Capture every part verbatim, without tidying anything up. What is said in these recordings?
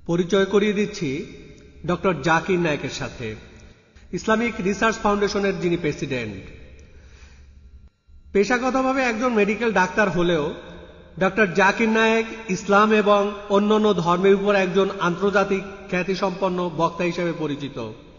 পরিচয় করিয়ে দিচ্ছি ডক্টর জাকির নায়েকের সাথে, ইসলামিক রিসার্চ ফাউন্ডেশনের যিনি প্রেসিডেন্ট। পেশাগতভাবে একজন মেডিকেল ডাক্তার হলেও ডক্টর জাকির নায়েক ইসলাম এবং অন্যান্য ধর্মের উপর একজন আন্তর্জাতিক খ্যাতিসম্পন্ন বক্তা হিসেবে পরিচিত।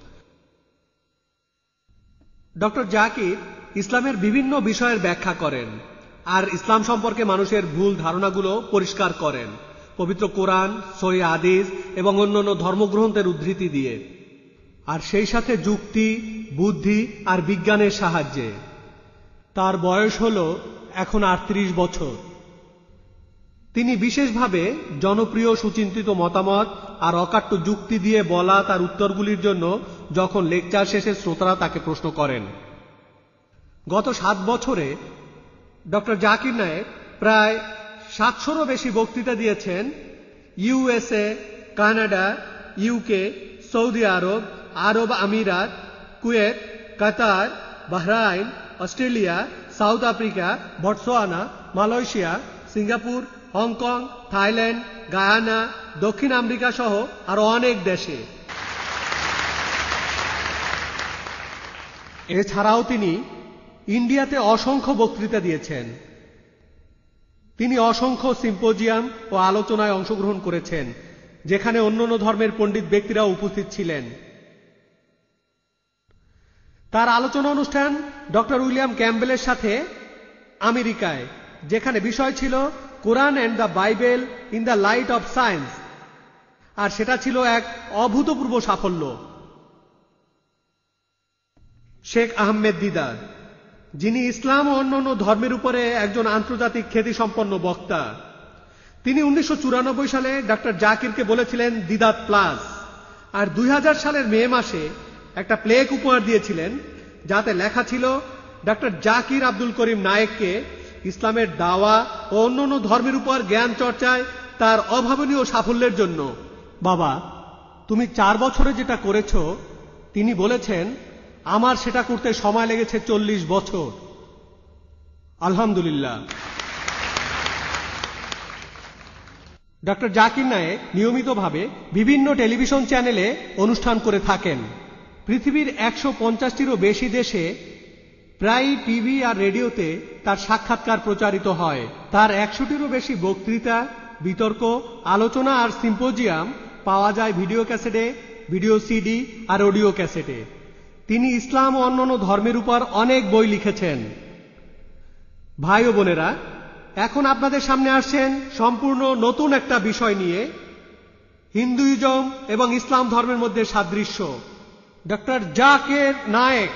ডক্টর জাকির ইসলামের বিভিন্ন বিষয়ের ব্যাখ্যা করেন আর ইসলাম সম্পর্কে মানুষের ভুল ধারণাগুলো পরিষ্কার করেন পবিত্র কোরআন, সহিহ হাদিস এবং অন্যান্য ধর্মগ্রন্থের উদ্ধৃতি দিয়ে, আর সেই সাথে যুক্তি, বুদ্ধি আর বিজ্ঞানের সাহায্যে। তার বয়স হল এখন আটত্রিশ বছর। তিনি বিশেষভাবে জনপ্রিয় সুচিন্তিত মতামত আর অকাট্য যুক্তি দিয়ে বলা তার উত্তরগুলির জন্য যখন লেকচার শেষে শ্রোতারা তাকে প্রশ্ন করেন। গত সাত বছরে ডক্টর জাকির নায়েক প্রায় সাতশোরও বেশি বক্তৃতা দিয়েছেন USA, Canada, UK, Saudi Arab, Arab আমিরাত, Kuwait, Qatar, Bahrain, Australia, South Africa, Botswana, Malaysia, Singapore, Hong Kong, Thailand, Guyana, দক্ষিণ আমেরিকা সহ আরো অনেক দেশে। এছাড়াও তিনি ইন্ডিয়াতে অসংখ্য বক্তৃতা দিয়েছেন। তিনি অসংখ্য সিম্পোজিয়াম ও আলোচনায় অংশগ্রহণ করেছেন, যেখানে অন্যান্য ধর্মের পণ্ডিত ব্যক্তিরাও উপস্থিত ছিলেন। তার আলোচনা অনুষ্ঠান ডক্টর উইলিয়াম ক্যাম্বেলের সাথে আমেরিকায়, যেখানে বিষয় ছিল কোরআন and the Bible in the light of science, আর সেটা ছিল এক অভূতপূর্ব সাফল্য। শেখ আহমেদ দিদার, যিনি ইসলাম ও অন্যান্য ধর্মের উপরে একজন আন্তর্জাতিক খ্যাতিসম্পন্ন বক্তা, তিনি উনিশশো চুরানব্বই সালে ডক্টর জাকিরকে বলেছিলেন দিদাত প্লাস, আর দুই হাজার সালের মে মাসে একটা প্লেক উপহার দিয়েছিলেন যাতে লেখা ছিল ডক্টর জাকির আব্দুল করিম নায়েককে ইসলামের দাওয়া ও অন্যান্য ধর্মের উপর জ্ঞান চর্চায় তার অভাবনীয় সাফল্যের জন্য। বাবা, তুমি চার বছরে যেটা করেছ, তিনি বলেছেন আমার সেটা করতে সময় লেগেছে চল্লিশ বছর। আলহামদুলিল্লাহ। ডক্টর জাকির নায়েক নিয়মিতভাবে বিভিন্ন টেলিভিশন চ্যানেলে অনুষ্ঠান করে থাকেন। পৃথিবীর একশো পঞ্চাশটিরও বেশি দেশে প্রায় টিভি আর রেডিওতে তার সাক্ষাৎকার প্রচারিত হয়। তার একশোটিরও বেশি বক্তৃতা, বিতর্ক, আলোচনা আর সিম্পোজিয়াম পাওয়া যায় ভিডিও ক্যাসেটে, ভিডিও সিডি আর অডিও ক্যাসেটে। তিনি ইসলাম ও অন্যান্য ধর্মের উপর অনেক বই লিখেছেন। ভাই ও বোনেরা, এখন আপনাদের সামনে আসছেন সম্পূর্ণ নতুন একটা বিষয় নিয়ে, হিন্দুইজম এবং ইসলাম ধর্মের মধ্যে সাদৃশ্য। ডক্টর জাকির নায়েক।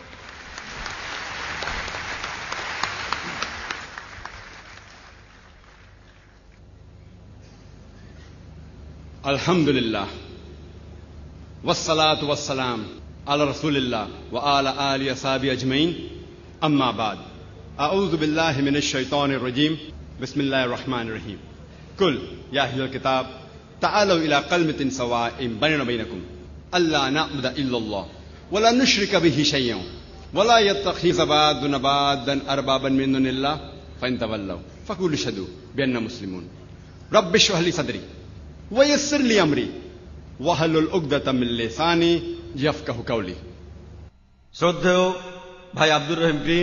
আলহামদুলিল্লাহ, ওয়াসসালাতু ওয়াসসালাম আলা রাসূলিল্লাহ ওয়া আলা আলিহি ওয়া সাহবিহি আজমাইন, আম্মা বাদ। আউযু বিল্লাহি মিনাশ শাইতানির রাজীম, বিসমিল্লাহির রহমানির রহিম। কুল ইয়া আহলাল কিতাব তাআলু ইলা কালিমাতিন সাওয়াইন বাইনানা বাইনাকুম আল্লা না'বুদা ইল্লাল্লাহ ওয়া লা নুশরিকা বিহি শাইয়্যান ওয়া লা ইয়াত্তাখিযা বা'দুনা বা'দান আরবাবান মিন দুনিল্লাহ ফাইন তাওয়াল্লাউ ফাকুলু শাদু বিআন্না মুসলিমুন। রাব্বি ইশরাহ লি সাদরি ওয়া ইয়াসসির লি আমরি ওয়াহলুল উকদাতাম মিন লিসানি ইয়াফকাহু কাওলি। শ্রদ্ধেয় ভাই আব্দুর রহিম গ্রিন,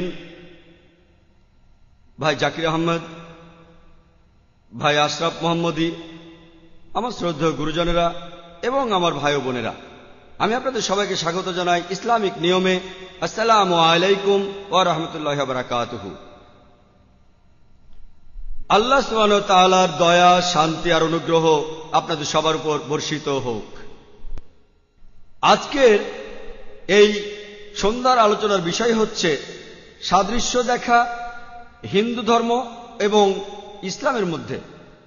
ভাই জাকির আহমদ, ভাই আশরাফ মোহাম্মদী, আমার শ্রদ্ধেয় গুরুজনেরা এবং আমার ভাই ও বোনেরা, আমি আপনাদের সবাইকে স্বাগত জানাই ইসলামিক নিয়মে। আসসালামু আলাইকুম ওয়া রাহমাতুল্লাহি ওয়া বারাকাতুহু। আল্লাহ সুবহানাহু ওয়া তাআলার দয়া, শান্তি আর অনুগ্রহ আপনাদের সবার উপর বর্ষিত হোক। আজকের এই সন্ধ্যার আলোচনার বিষয় হচ্ছে সাদৃশ্য দেখা হিন্দু ধর্ম এবং ইসলামের মধ্যে।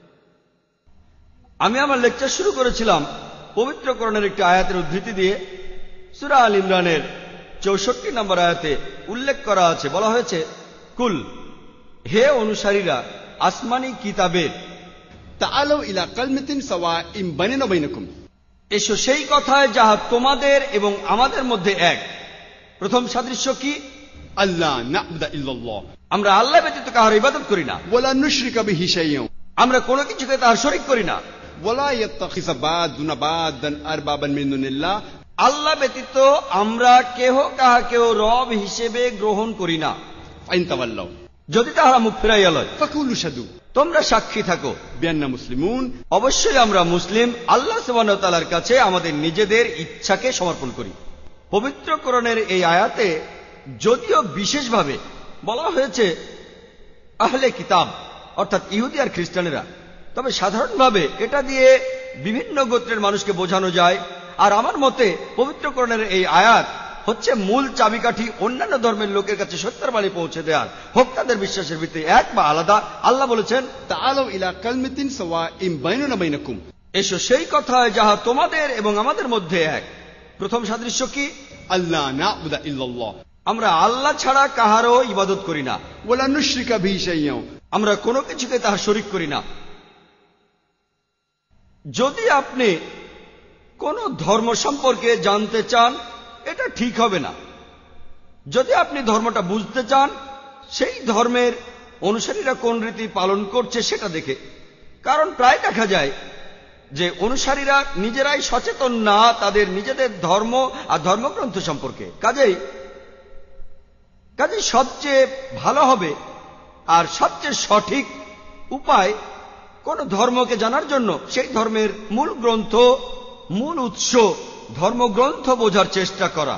আমি আমার লেকচার শুরু করেছিলাম পবিত্র কোরআনের একটি আয়াতের উদ্ধৃতি দিয়ে। সূরা আল ইমরানের চৌষট্টি নম্বর আয়াতে উল্লেখ করা আছে, বলা হয়েছে, কুল, হে অনুসারীরা আসমানি কিতাবের, তাআলু ইলা কালিমাতিন সাওয়াইন বাইনানা বাইনাকুম, এসো সেই কথায় যাহা তোমাদের এবং আমাদের মধ্যে এক। প্রথম সাদৃশ্য কি? আল্লাহ না'বুদা ইল্লাল্লাহ, আমরা আল্লাহ ব্যতীত কাহার ইবাদত করি না। ওয়া লা নুশরিকা বিহি শাইয়্যান, আমরা কোনো কিছুকে তাহার শরীক করি না। ولا يتخذ بعضنا بعضا أربابا من دون الله আল্লাহ ব্যতীত আমরা কেহ কাহাকেও রব হিসেবে গ্রহণ করি না। فإن تولوا যদি তাহারা মুখ ফিরাইয়া লয় فقولوا اشهدوا তোমরা সাক্ষী থাকো بأننا مسلمون অবশ্যই আমরা মুসলিম আল্লাহ সুবহানাহু ওয়া তাআলার কাছে আমাদের নিজেদের ইচ্ছাকে সমর্পণ করি। পবিত্র কোরআনের এই আয়াতে যদিও বিশেষভাবে বলা হয়েছে আহলে কিতাব অর্থাৎ ইহুদি আর খ্রিস্টানেরা, তবে সাধারণভাবে এটা দিয়ে বিভিন্ন গোত্রের মানুষকে বোঝানো যায়। আর আমার মতে পবিত্র কোরআনের এই আয়াত হচ্ছে মূল চাবিকাঠি অন্যান্য ধর্মের লোকের কাছে সত্যের বাণী পৌঁছে দেওয়ার, হোক তাদের বিশ্বাসের ভিত্তি এক বা আলাদা। আল্লাহ বলেছেন تعالوا إلى كلمة سواء بيننا وبينكم এসো সেই কথায় যাহা তোমাদের এবং আমাদের মধ্যে এক। প্রথম সাদৃশ্য কি? ألا نعبد إلا الله আমরা আল্লাহ ছাড়া কাহারও ইবাদত করি না, ولا نشرك به شيئا আমরা কোনো কিছুকে তাহার শরীক করি না। যদি আপনি কোন ধর্ম সম্পর্কে জানতে চান এটা ঠিক হবে না। যদি আপনি ধর্মটা বুঝতে চান সেই ধর্মের অনুসারীরা কোন রীতি পালন করছে সেটা দেখে, কারণ প্রায় দেখা যায় যে অনুসারীরা নিজেরাই সচেতন না তাদের নিজেদের ধর্ম আর ধর্মগ্রন্থ সম্পর্কে। কাজেই কাজেই সবচেয়ে ভালো হবে আর সবচেয়ে সঠিক উপায় কোন ধর্মকে জানার জন্য সেই ধর্মের মূল গ্রন্থ, মূল উৎস, ধর্মগ্রন্থ বোঝার চেষ্টা করা।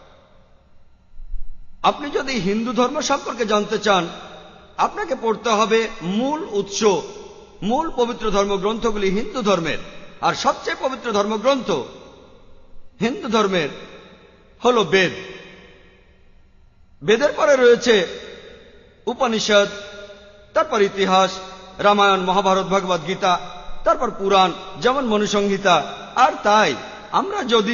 আপনি যদি হিন্দু ধর্ম সম্পর্কে জানতে চান আপনাকে পড়তে হবে মূল উৎস, মূল পবিত্র ধর্মগ্রন্থগুলি হিন্দু ধর্মের। আর সবচেয়ে পবিত্র ধর্মগ্রন্থ হিন্দু ধর্মের হল বেদ। বেদের পরে রয়েছে উপনিষদ, তারপর ইতিহাস, রামায়ণ, মহাভারত, ভগবদ গীতা, তারপর পুরাণ যেমন মনুসংহিতা। আর তাই আমরা যদি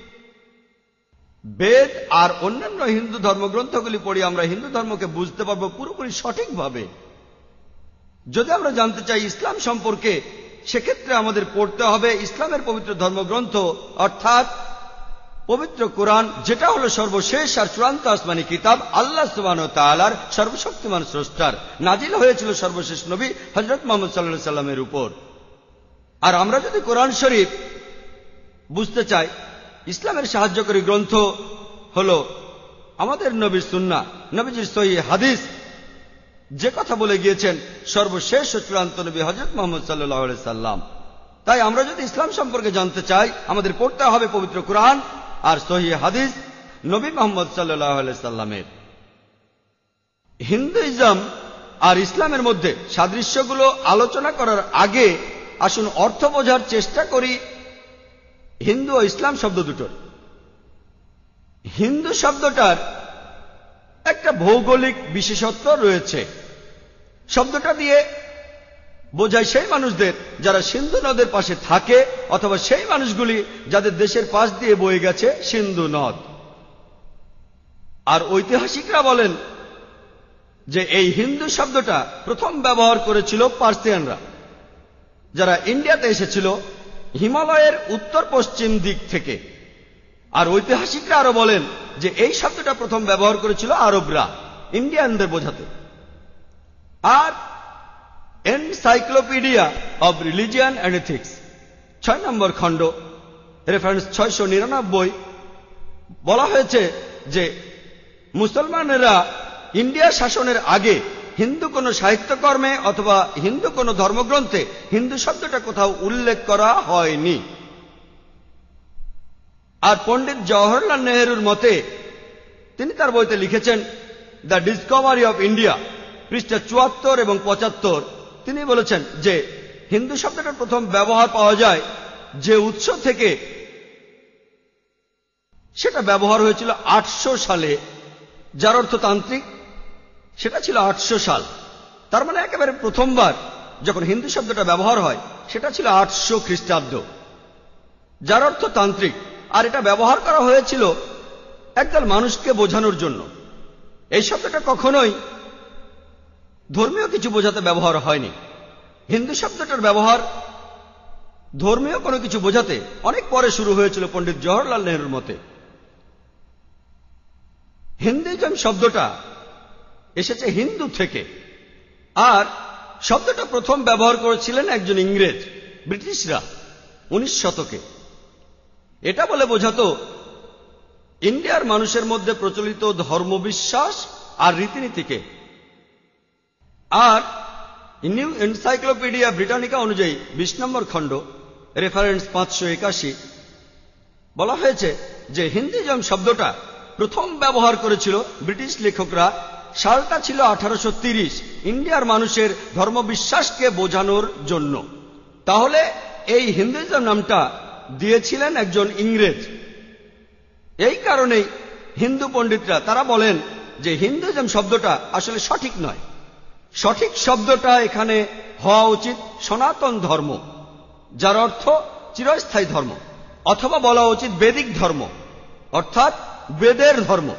বেদ আর অন্যান্য হিন্দু ধর্মগ্রন্থগুলি পড়ি আমরা হিন্দু ধর্মকে বুঝতে পারবো পুরোপুরি সঠিকভাবে। যদি আমরা জানতে চাই ইসলাম সম্পর্কে সেক্ষেত্রে আমাদের পড়তে হবে ইসলামের পবিত্র ধর্মগ্রন্থ অর্থাৎ পবিত্র কোরআন, যেটা হলো সর্বশেষ আর চূড়ান্ত আসমানি কিতাব আল্লাহ সুবহানাহু ওয়া তাআলার সর্বশক্তিমান স্রষ্টার। নাজিল হয়েছিল সর্বশেষ নবী হযরত মুহাম্মদ সাল্লাল্লাহু আলাইহি সাল্লামের উপর। আর আমরা যদি কোরআন শরীফ বুঝতে চাই ইসলামের সাহায্যকারী গ্রন্থ হলো আমাদের নবীর সুন্নাহ, নবীজির সহিহ হাদিস, যে কথা বলে গিয়েছেন সর্বশেষ ও চূড়ান্ত নবী হযরত মুহাম্মদ সাল্লাল্লাহু আলাইহি সাল্লাম। তাই আমরা যদি ইসলাম সম্পর্কে জানতে চাই আমাদের পড়তে হবে পবিত্র কোরআন আর সহিহ হাদিস নবী মুহাম্মদ সাল্লাল্লাহু আলাইহি সাল্লামের। হিন্দুইজম আর ইসলামের মধ্যে সাদৃশ্যগুলো আলোচনা করার আগে আসুন অর্থ বোঝার চেষ্টা করি হিন্দু ও ইসলাম শব্দ দুটোর। হিন্দু শব্দটার একটা ভৌগোলিক বিশেষত্ব রয়েছে। শব্দটা দিয়ে বোঝায় সেই মানুষদের যারা সিন্ধু নদের পাশে থাকে অথবা সেই মানুষগুলি যাদের দেশের পাশ দিয়ে বয়ে গেছে সিন্ধু নদ। আর ঐতিহাসিকরা বলেন যে এই হিন্দু শব্দটা প্রথম ব্যবহার করেছিল পার্সিয়ানরা, যারা ইন্ডিয়াতে এসেছিল হিমালয়ের উত্তর পশ্চিম দিক থেকে। আর ঐতিহাসিকরা আরো বলেন যে এই শব্দটা প্রথম ব্যবহার করেছিল আরবরা ইন্ডিয়ানদের বোঝাতে। আর encyclopedia of religion and ethics ছয় নম্বর খণ্ড রেফারেন্স ছয়শো নিরানব্বই বলা হয়েছে যে মুসলমানেরা ইন্ডিয়া শাসনের আগে হিন্দু কোন সাহিত্যকর্মে অথবা হিন্দু কোন ধর্মগ্রন্থে হিন্দু শব্দটা কোথাও উল্লেখ করা হয়নি। আর পণ্ডিত জওহরলাল নেহরুর মতে তিনি তার বইতে লিখেছেন দ্য ডিসকভারি অফ ইন্ডিয়া পৃষ্ঠা চুয়াত্তর এবং পঁচাত্তর। তিনি বলেছেন যে হিন্দু শব্দটার প্রথম ব্যবহার পাওয়া যায় যে উৎস থেকে, সেটা ব্যবহার হয়েছিল আটশো সালে, যার অর্থ তান্ত্রিক। সেটা ছিল আটশো সাল, তার মানে একেবারে প্রথমবার যখন হিন্দু শব্দটা ব্যবহার হয় সেটা ছিল আটশো খ্রিস্টাব্দ, যার অর্থ তান্ত্রিক। আর এটা ব্যবহার করা হয়েছিল একদল মানুষকে বোঝানোর জন্য। এই শব্দটা কখনোই ধর্মীয় কিছু বোঝাতে ব্যবহার হয়নি। হিন্দু শব্দটার ব্যবহার ধর্মীয় কোনো কিছু বোঝাতে অনেক পরে শুরু হয়েছিল পণ্ডিত জওহরলাল নেহরুর মতে। হিন্দুইজম শব্দটা এসেছে হিন্দু থেকে, আর শব্দটা প্রথম ব্যবহার করেছিলেন একজন ইংরেজ ব্রিটিশরা উনিশ শতকে। এটা বলে বোঝাতো ইন্ডিয়ার মানুষের মধ্যে প্রচলিত ধর্মবিশ্বাস আর রীতিনীতিকে। আর নিউ এনসাইক্লোপিডিয়া ব্রিটানিকা অনুযায়ী বিশ নম্বর খণ্ড রেফারেন্স পাঁচশো একাশি বলা হয়েছে যে হিন্দুইজম শব্দটা প্রথম ব্যবহার করেছিল ব্রিটিশ লেখকরা। সালটা ছিল আঠারোশো তিরিশ, ইন্ডিয়ার মানুষের ধর্মবিশ্বাসকে বোঝানোর জন্য। তাহলে এই হিন্দুইজম নামটা দিয়েছিলেন একজন ইংরেজ। এই কারণেই হিন্দু পণ্ডিতরা তারা বলেন যে হিন্দুইজম শব্দটা আসলে সঠিক নয়। সঠিক শব্দটা এখানে হওয়া উচিত সনাতন ধর্ম, যার অর্থ চিরস্থায়ী ধর্ম, অথবা বলা উচিত বেদিক ধর্ম, অর্থাৎ বেদের ধর্ম।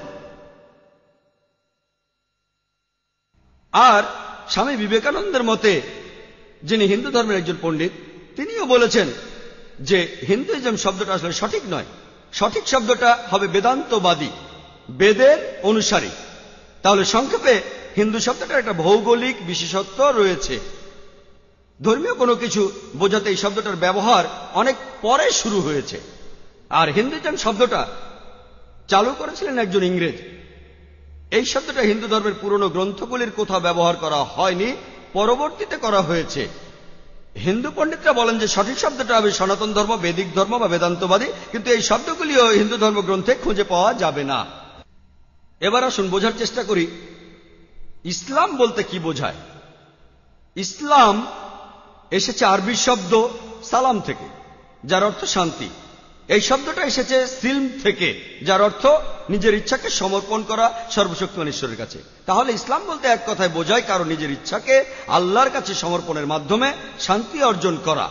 আর স্বামী বিবেকানন্দের মতে, যিনি হিন্দু ধর্মের একজন পণ্ডিত, তিনিও বলেছেন যে হিন্দুইজম শব্দটা আসলে সঠিক নয়। সঠিক শব্দটা হবে বেদান্তবাদী, বেদের অনুসারী। তাহলে সংক্ষেপে হিন্দু শব্দটার একটা ভৌগোলিক বিশেষত্ব রয়েছে। ধর্মীয় কোনো কিছু বোঝাতে এই শব্দটার ব্যবহার অনেক পরে শুরু হয়েছে। আর হিন্দুইজম শব্দটা চালু করেছিলেন একজন ইংরেজ। এই শব্দটা হিন্দু ধর্মের পুরনো গ্রন্থগুলির কোথাও ব্যবহার করা হয়নি, পরবর্তীতে করা হয়েছে। হিন্দু পণ্ডিতরা বলেন যে সঠিক শব্দটা হবে সনাতন ধর্ম, বেদিক ধর্ম বা বেদান্তবাদী, কিন্তু এই শব্দগুলিও হিন্দু ধর্মগ্রন্থে খুঁজে পাওয়া যাবে না। এবার আসুন বোঝার চেষ্টা করি ইসলাম বলতে কি বোঝায়। ইসলাম এসেছে আরবি শব্দ সালাম থেকে, যার অর্থ শান্তি। এই শব্দটা এসেছে সিলম থেকে, যার অর্থ নিজের ইচ্ছাকে সমর্পণ করা সর্বশক্তিমান ঈশ্বরের কাছে। তাহলে ইসলাম বলতে এক কথায় বোঝায় কারো নিজের ইচ্ছাকে আল্লাহর কাছে সমর্পণের মাধ্যমে শান্তি অর্জন করা।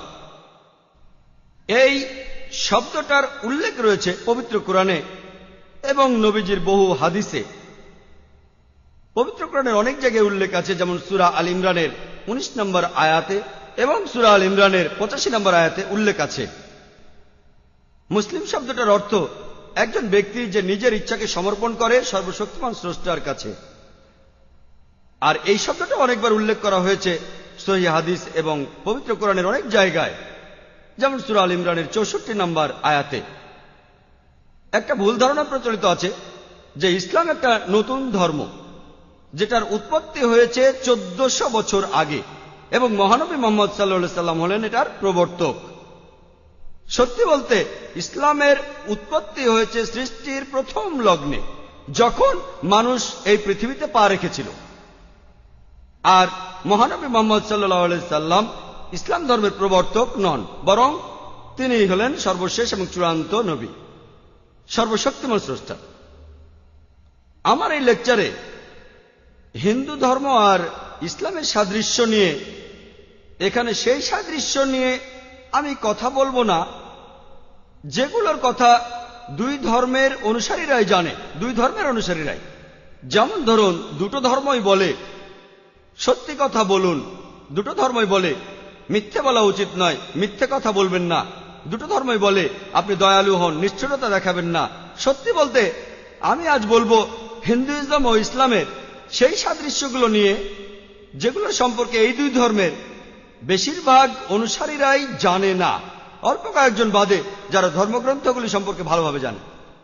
এই শব্দটার উল্লেখ রয়েছে পবিত্র কোরআনে এবং নবীজির বহু হাদিসে। পবিত্র কোরআনের অনেক জায়গায় উল্লেখ আছে, যেমন সূরা আল ইমরানের উনিশ নম্বর আয়াতে এবং সূরা আল ইমরানের পঁচাশি নম্বর আয়াতে উল্লেখ আছে। মুসলিম শব্দটার অর্থ একজন ব্যক্তি যে নিজের ইচ্ছাকে সমর্পণ করে সর্বশক্তিমান স্রষ্টার কাছে। আর এই শব্দটা অনেকবার উল্লেখ করা হয়েছে সহিহ হাদিস এবং পবিত্র কোরআনের অনেক জায়গায়, যেমন সূরা আল ইমরানের চৌষট্টি নম্বর আয়াতে। একটা ভুল ধারণা প্রচলিত আছে যে ইসলাম একটা নতুন ধর্ম, যেটার উৎপত্তি হয়েছে চোদ্দশো বছর আগে এবং মহানবী মুহাম্মদ সাল্লাল্লাহু আলাইহি সাল্লাম হলেন এটার প্রবর্তক। সত্যি বলতে ইসলামের উৎপত্তি হয়েছে সৃষ্টির প্রথম লগ্নে, যখন মানুষ এই পৃথিবীতে পা রেখেছিল। আর মহানবী মুহাম্মদ সাল্লাল্লাহু আলাইহি সাল্লাম ইসলাম ধর্মের প্রবর্তক নন, বরং তিনি হলেন সর্বশেষ এবং চূড়ান্ত নবী, সর্বশক্তিমান স্রষ্টা। আমার এই লেকচারে হিন্দু ধর্ম আর ইসলামের সাদৃশ্য নিয়ে, এখানে সেই সাদৃশ্য নিয়ে আমি কথা বলবো না যেগুলোর কথা দুই ধর্মের অনুসারীরাই জানে, দুই ধর্মের অনুসারীরাই। যেমন ধরুন, দুটো ধর্মই বলে সত্যি কথা বলুন, দুটো ধর্মই বলে মিথ্যে বলা উচিত নয়, মিথ্যে কথা বলবেন না। দুটো ধর্মই বলে আপনি দয়ালু হন, নিষ্ঠুরতা দেখাবেন না। সত্যি বলতে আমি আজ বলবো হিন্দুইজম ও ইসলামের সেই সাদৃশ্যগুলো নিয়ে, যেগুলো সম্পর্কে এই দুই ধর্মের বেশিরভাগ অনুসারীরাই জানে না, অল্প কয়েকজন বাদে যারা ধর্মগ্রন্থগুলি সম্পর্কে ভালোভাবে জানে।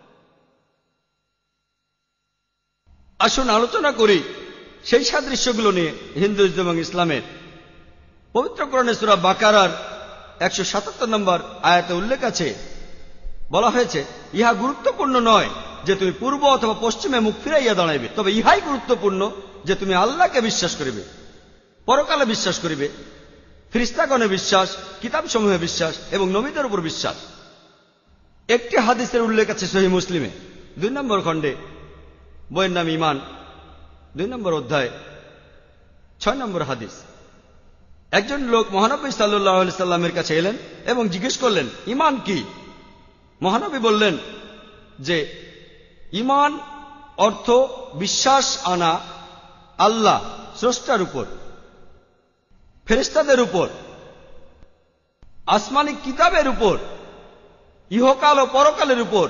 আসুন আলোচনা করি সেই সাদৃশ্যগুলো নিয়ে হিন্দুইজম এবং ইসলামের। পবিত্র কোরআনে সূরা বাকারার একশো সাতাত্তর নম্বর আয়াতে উল্লেখ আছে, বলা হয়েছে, ইহা গুরুত্বপূর্ণ নয় যে তুমি পূর্ব অথবা পশ্চিমে মুখ ফিরাইয়া দাঁড়াইবে, তবে ইহাই গুরুত্বপূর্ণ যে তুমি আল্লাহকে বিশ্বাস করিবে, পরকালে বিশ্বাস করিবে, ফেরেশতাগণে বিশ্বাস, কিতাব সমূহে বিশ্বাস এবং নবীদের উপর বিশ্বাস। একটি হাদিসের উল্লেখ আছে সহিহ মুসলিমে দুই নম্বর খণ্ডে, বইয়ের নাম ঈমান, দুই নম্বর অধ্যায়, ছয় নম্বর হাদিস। একজন লোক মহানবী সাল্লাল্লাহু আলাইহি সাল্লামের কাছে এলেন এবং জিজ্ঞেস করলেন, ঈমান কি? মহানবী বললেন যে ঈমান অর্থ বিশ্বাস আনা আল্লাহ স্রষ্টার উপর, ফেরেশতাদের উপর, আসমানি কিতাবের উপর, ইহকাল ও পরকালের উপর,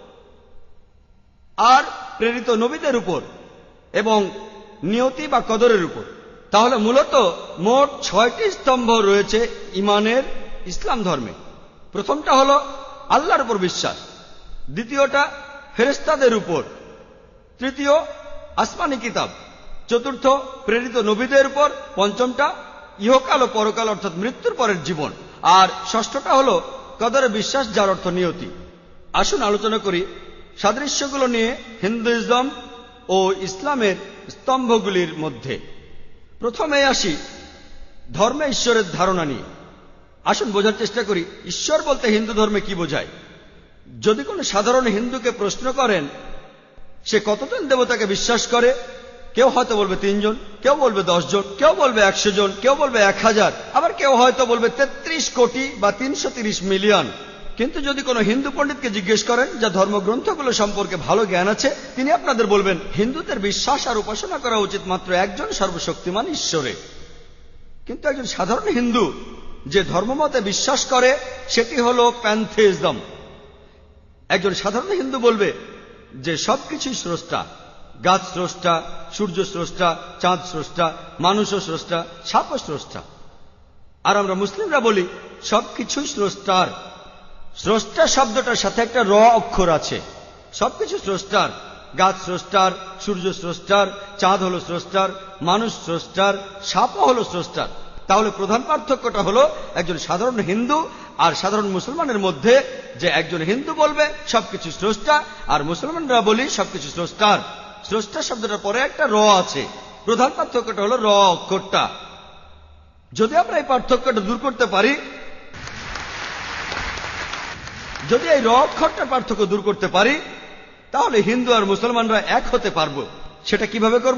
আর প্রেরিত নবীদের উপর এবং নিয়তি বা কদরের উপর। তাহলে মূলত মোট ছয়টি স্তম্ভ রয়েছে ঈমানের, ইসলাম ধর্মে। প্রথমটা হলো আল্লাহর উপর বিশ্বাস, দ্বিতীয়টা ফেরেশতাদের উপর, তৃতীয় আসমানি কিতাব, চতুর্থ প্রেরিত নবীদের উপর, পঞ্চমটা ইহকাল ও পরকাল অর্থাৎ মৃত্যুর পরের জীবন, আর ষষ্ঠটা হলো কদরে বিশ্বাস, যার অর্থ নিয়তি। আসুন আলোচনা করি সাদৃশ্যগুলো নিয়ে হিন্দুইজম ও ইসলামের স্তম্ভগুলির মধ্যে। প্রথমে আসি ধর্মে ঈশ্বরের ধারণা নিয়ে। আসুন বোঝার চেষ্টা করি ঈশ্বর বলতে হিন্দু ধর্মে কি বোঝায়। যদি কোনো সাধারণ হিন্দুকে প্রশ্ন করেন সে কতজন দেবতাকে বিশ্বাস করে, কেউ হয়তো বলবে তিনজন, কেউ বলবে দশ জন, কেউ বলবে একশো জন, কেউ বলবে এক হাজার, আবার কেউ হয়তো বলবে তেত্রিশ কোটি বা তিনশো তিরিশ মিলিয়ন। কিন্তু যদি কোনো হিন্দু পণ্ডিতকে জিজ্ঞেস করেন যা ধর্মগ্রন্থগুলো সম্পর্কে ভালো জ্ঞান আছে, তিনি আপনাদের বলবেন হিন্দুদের বিশ্বাস আর উপাসনা করা উচিত মাত্র একজন সর্বশক্তিমান ঈশ্বরে। কিন্তু একজন সাধারণ হিন্দু যে ধর্মমতে বিশ্বাস করে সেটি হল প্যান্থেইজম। একজন সাধারণ হিন্দু বলবে যে সবকিছুই স্রষ্টা, গাছ স্রষ্টা, সূর্য স্রষ্টা, চাঁদ স্রষ্টা, মানুষও স্রষ্টা, সাপও স্রষ্টা। আর আমরা মুসলিমরা বলি সবকিছুই স্রষ্টার। স্রষ্টা শব্দটার সাথে একটা র অক্ষর আছে। সবকিছু স্রষ্টার, গাছ স্রষ্টার, সূর্য স্রষ্টার, চাঁদ হলো স্রষ্টার, মানুষ স্রষ্টার, সাপও হলো স্রষ্টার। তাহলে প্রধান পার্থক্যটা হলো একজন সাধারণ হিন্দু আর সাধারণ মুসলমানের মধ্যে, যে একজন হিন্দু বলবে সবকিছু স্রষ্টা আর মুসলমানরা বলি সবকিছু স্রষ্টার। স্রষ্টা শব্দটার পরে একটা র আছে। প্রধান পার্থক্যটা হলো র অক্ষরটা। যদি আমরা এই পার্থক্যটা দূর করতে পারি, যদি এই র অক্ষরটার পার্থক্য দূর করতে পারি, তাহলে হিন্দু আর মুসলমানরা এক হতে পারবো। সেটা কিভাবে করব?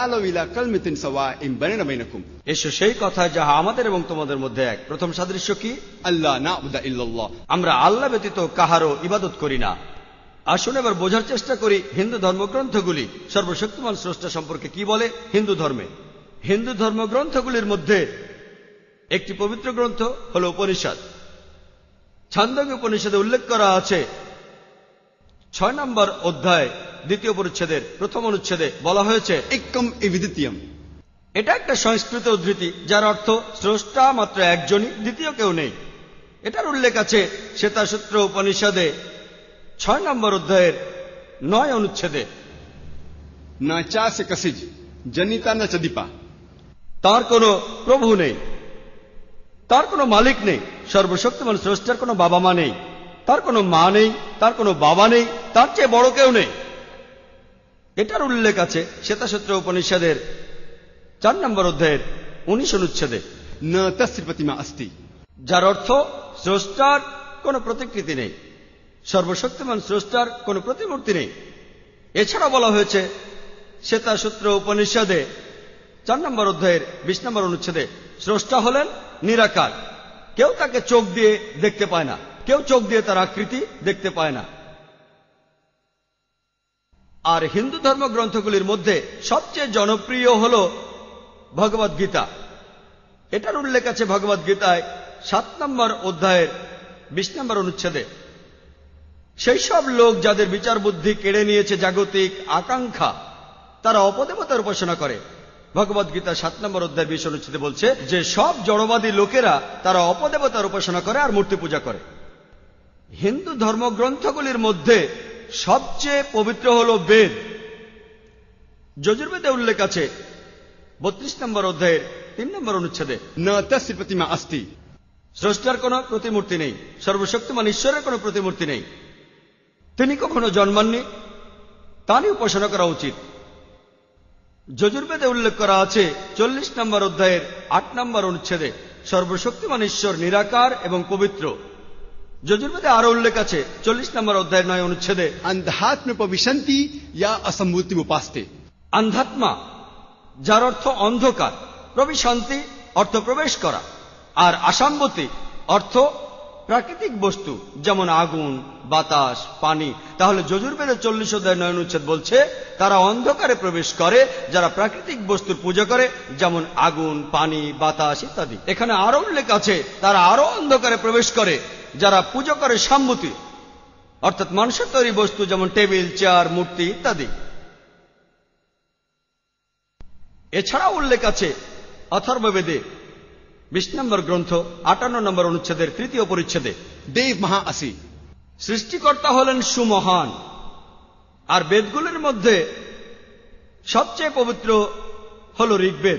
এসো সেই কথা যাহা আমাদের এবং তোমাদের মধ্যে এক। প্রথম সাদৃশ্য কি? আল্লাহ না'বুদা ইল্লাল্লাহ, আমরা আল্লাহ ব্যতীত কাহারও ইবাদত করি না। আসুন এবার বোঝার চেষ্টা করি হিন্দু ধর্মগ্রন্থগুলি সর্বশক্তিমান স্রষ্টা সম্পর্কে কি বলে। হিন্দু ধর্মে হিন্দু ধর্মগ্রন্থগুলির মধ্যে একটি পবিত্র গ্রন্থ হল উপনিষদ। ছান্দোগ্য উপনিষদে উল্লেখ করা আছে, ছয় নম্বর অধ্যায় দ্বিতীয় পরিচ্ছেদের প্রথম অনুচ্ছেদে বলা হয়েছে একম এবিদিত্যম। এটা একটা সংস্কৃত উদ্ধৃতি যার অর্থ স্রষ্টা মাত্র একজনই, দ্বিতীয় কেউ নেই। এটার উল্লেখ আছে শ্বেতাসূত্র উপনিষদে ছয় নম্বর অধ্যায়ের নয় অনুচ্ছেদে। না চা সে কসিজ জনিতা না চদীপা। তার কোনো প্রভু নেই, তার কোনো মালিক নেই। সর্বশক্তিমান স্রষ্টার কোনো বাবা মা নেই, তার কোনো মা নেই, তার কোনো বাবা নেই, তার চেয়ে বড় কেউ নেই। এটার উল্লেখ আছে শ্বেতাসূত্র উপনিষদের চার নম্বর অধ্যায়ের উনিশ অনুচ্ছেদে। না তস্য প্রতিমা অস্তি, যার অর্থ স্রষ্টার কোনো প্রতিকৃতি নেই, সর্বশক্তিমান স্রষ্টার কোনো প্রতিমূর্তি নেই। এছাড়া বলা হয়েছে শ্বেতাসূত্র উপনিষদে চার নম্বর অধ্যায়ের বিশ নম্বর অনুচ্ছেদে স্রষ্টা হলেন নিরাকার। কেউ তাকে চোখ দিয়ে দেখতে পায় না, কেউ চোখ দিয়ে তার আকৃতি দেখতে পায় না। আর হিন্দু ধর্মগ্রন্থগুলির মধ্যে সবচেয়ে জনপ্রিয় হল ভগবদ গীতা। এটার উল্লেখ আছে ভগবদ গীতায় সাত নম্বর অধ্যায়ের বিশ নম্বর অনুচ্ছেদে। সেই সব লোক যাদের বিচার বুদ্ধি কেড়ে নিয়েছে জাগতিক আকাঙ্ক্ষা, তারা অপদেবতার উপাসনা করে। ভগবদ গীতা সাত নম্বর অধ্যায় বিশ অনুচ্ছেদে বলছে যে সব জড়বাদী লোকেরা তারা অপদেবতার উপাসনা করে আর মূর্তি পূজা করে। হিন্দু ধর্মগ্রন্থগুলির মধ্যে সবচেয়ে পবিত্র হল বেদ। যজুর্বেদে উল্লেখ আছে বত্রিশ নম্বর অধ্যায়ের তিন নম্বর অনুচ্ছেদে না তস্য প্রতিমা অস্তি। স্রষ্টার কোনো প্রতিমূর্তি নেই, সর্বশক্তিমান ঈশ্বরের কোনো প্রতিমূর্তি নেই। তিনি কখনো জন্মাননি, তা নিয়ে উপাসনা করা উচিত। যজুর্বেদে উল্লেখ করা আছে চল্লিশ নম্বর অধ্যায়ের আট নম্বর অনুচ্ছেদে সর্বশক্তিমান ঈশ্বর নিরাকার এবং পবিত্র। যজুর্বেদে আরো উল্লেখ আছে চল্লিশ নম্বর অধ্যায়ের নয় অনুচ্ছেদে অন্ধাত্ম প্রবিশন্তি ইয়া অসম্মূর্তি উপাস্তে। অন্ধাত্মা, যার অর্থ অন্ধকার, প্রবিশন্তি অর্থ প্রবেশ করা, আর আসাম্বতি অর্থ প্রাকৃতিক বস্তু যেমন আগুন, বাতাস, পানি। তাহলে যজুর্বেদের চল্লিশ অধ্যায় নয় অনুচ্ছেদ বলছে তারা অন্ধকারে প্রবেশ করে যারা প্রাকৃতিক বস্তুর পূজা করে, যেমন আগুন, পানি, বাতাস ইত্যাদি। এখানে আরো উল্লেখ আছে তারা আরো অন্ধকারে প্রবেশ করে যারা পূজা করে সাম্মতি, অর্থাৎ মানুষের তৈরি বস্তু যেমন টেবিল, চেয়ার, মূর্তি ইত্যাদি। এছাড়াও উল্লেখ আছে অথর্ববেদে বিশ নম্বর গ্রন্থ আটান্ন নম্বর অনুচ্ছেদের তৃতীয় পরিচ্ছেদে। देव महा असी, সৃষ্টিকর্তা হলেন সুমহান। আর বেদগুলির মধ্যে সবচেয়ে পবিত্র হল ঋগ্বেদ।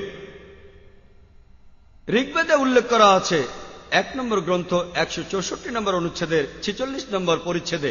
ঋগ্বেদে উল্লেখ করা আছে এক নম্বর গ্রন্থ একশো চৌষট্টি নম্বর অনুচ্ছেদের ছিচল্লিশ নম্বর পরিচ্ছেদে,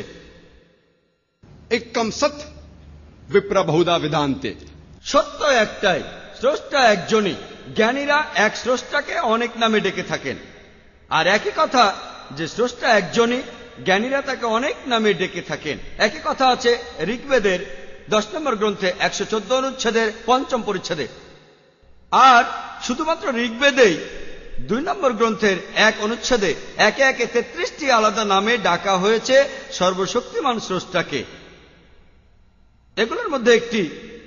एकम सत विप्र बहुधा विधान्ते। সত্য একটাই, স্রষ্টা একজনই, জ্ঞানীরা এক স্রষ্টাকে অনেক নামে ডেকে থাকেন। আর একই কথা যে স্রষ্টা একজনই, জ্ঞানীরা তাকে অনেক নামে ডেকে থাকেন। একই কথা আছে ঋগ্বেদের দশ নম্বর গ্রন্থে একশো চোদ্দ অনুচ্ছেদের পঞ্চম পরিচ্ছেদে। আর শুধুমাত্র ঋগ্বেদেই দুই নম্বর গ্রন্থের এক অনুচ্ছেদে একে একে তেত্রিশটি আলাদা নামে ডাকা হয়েছে সর্বশক্তিমান স্রষ্টাকে। এগুলোর মধ্যে একটি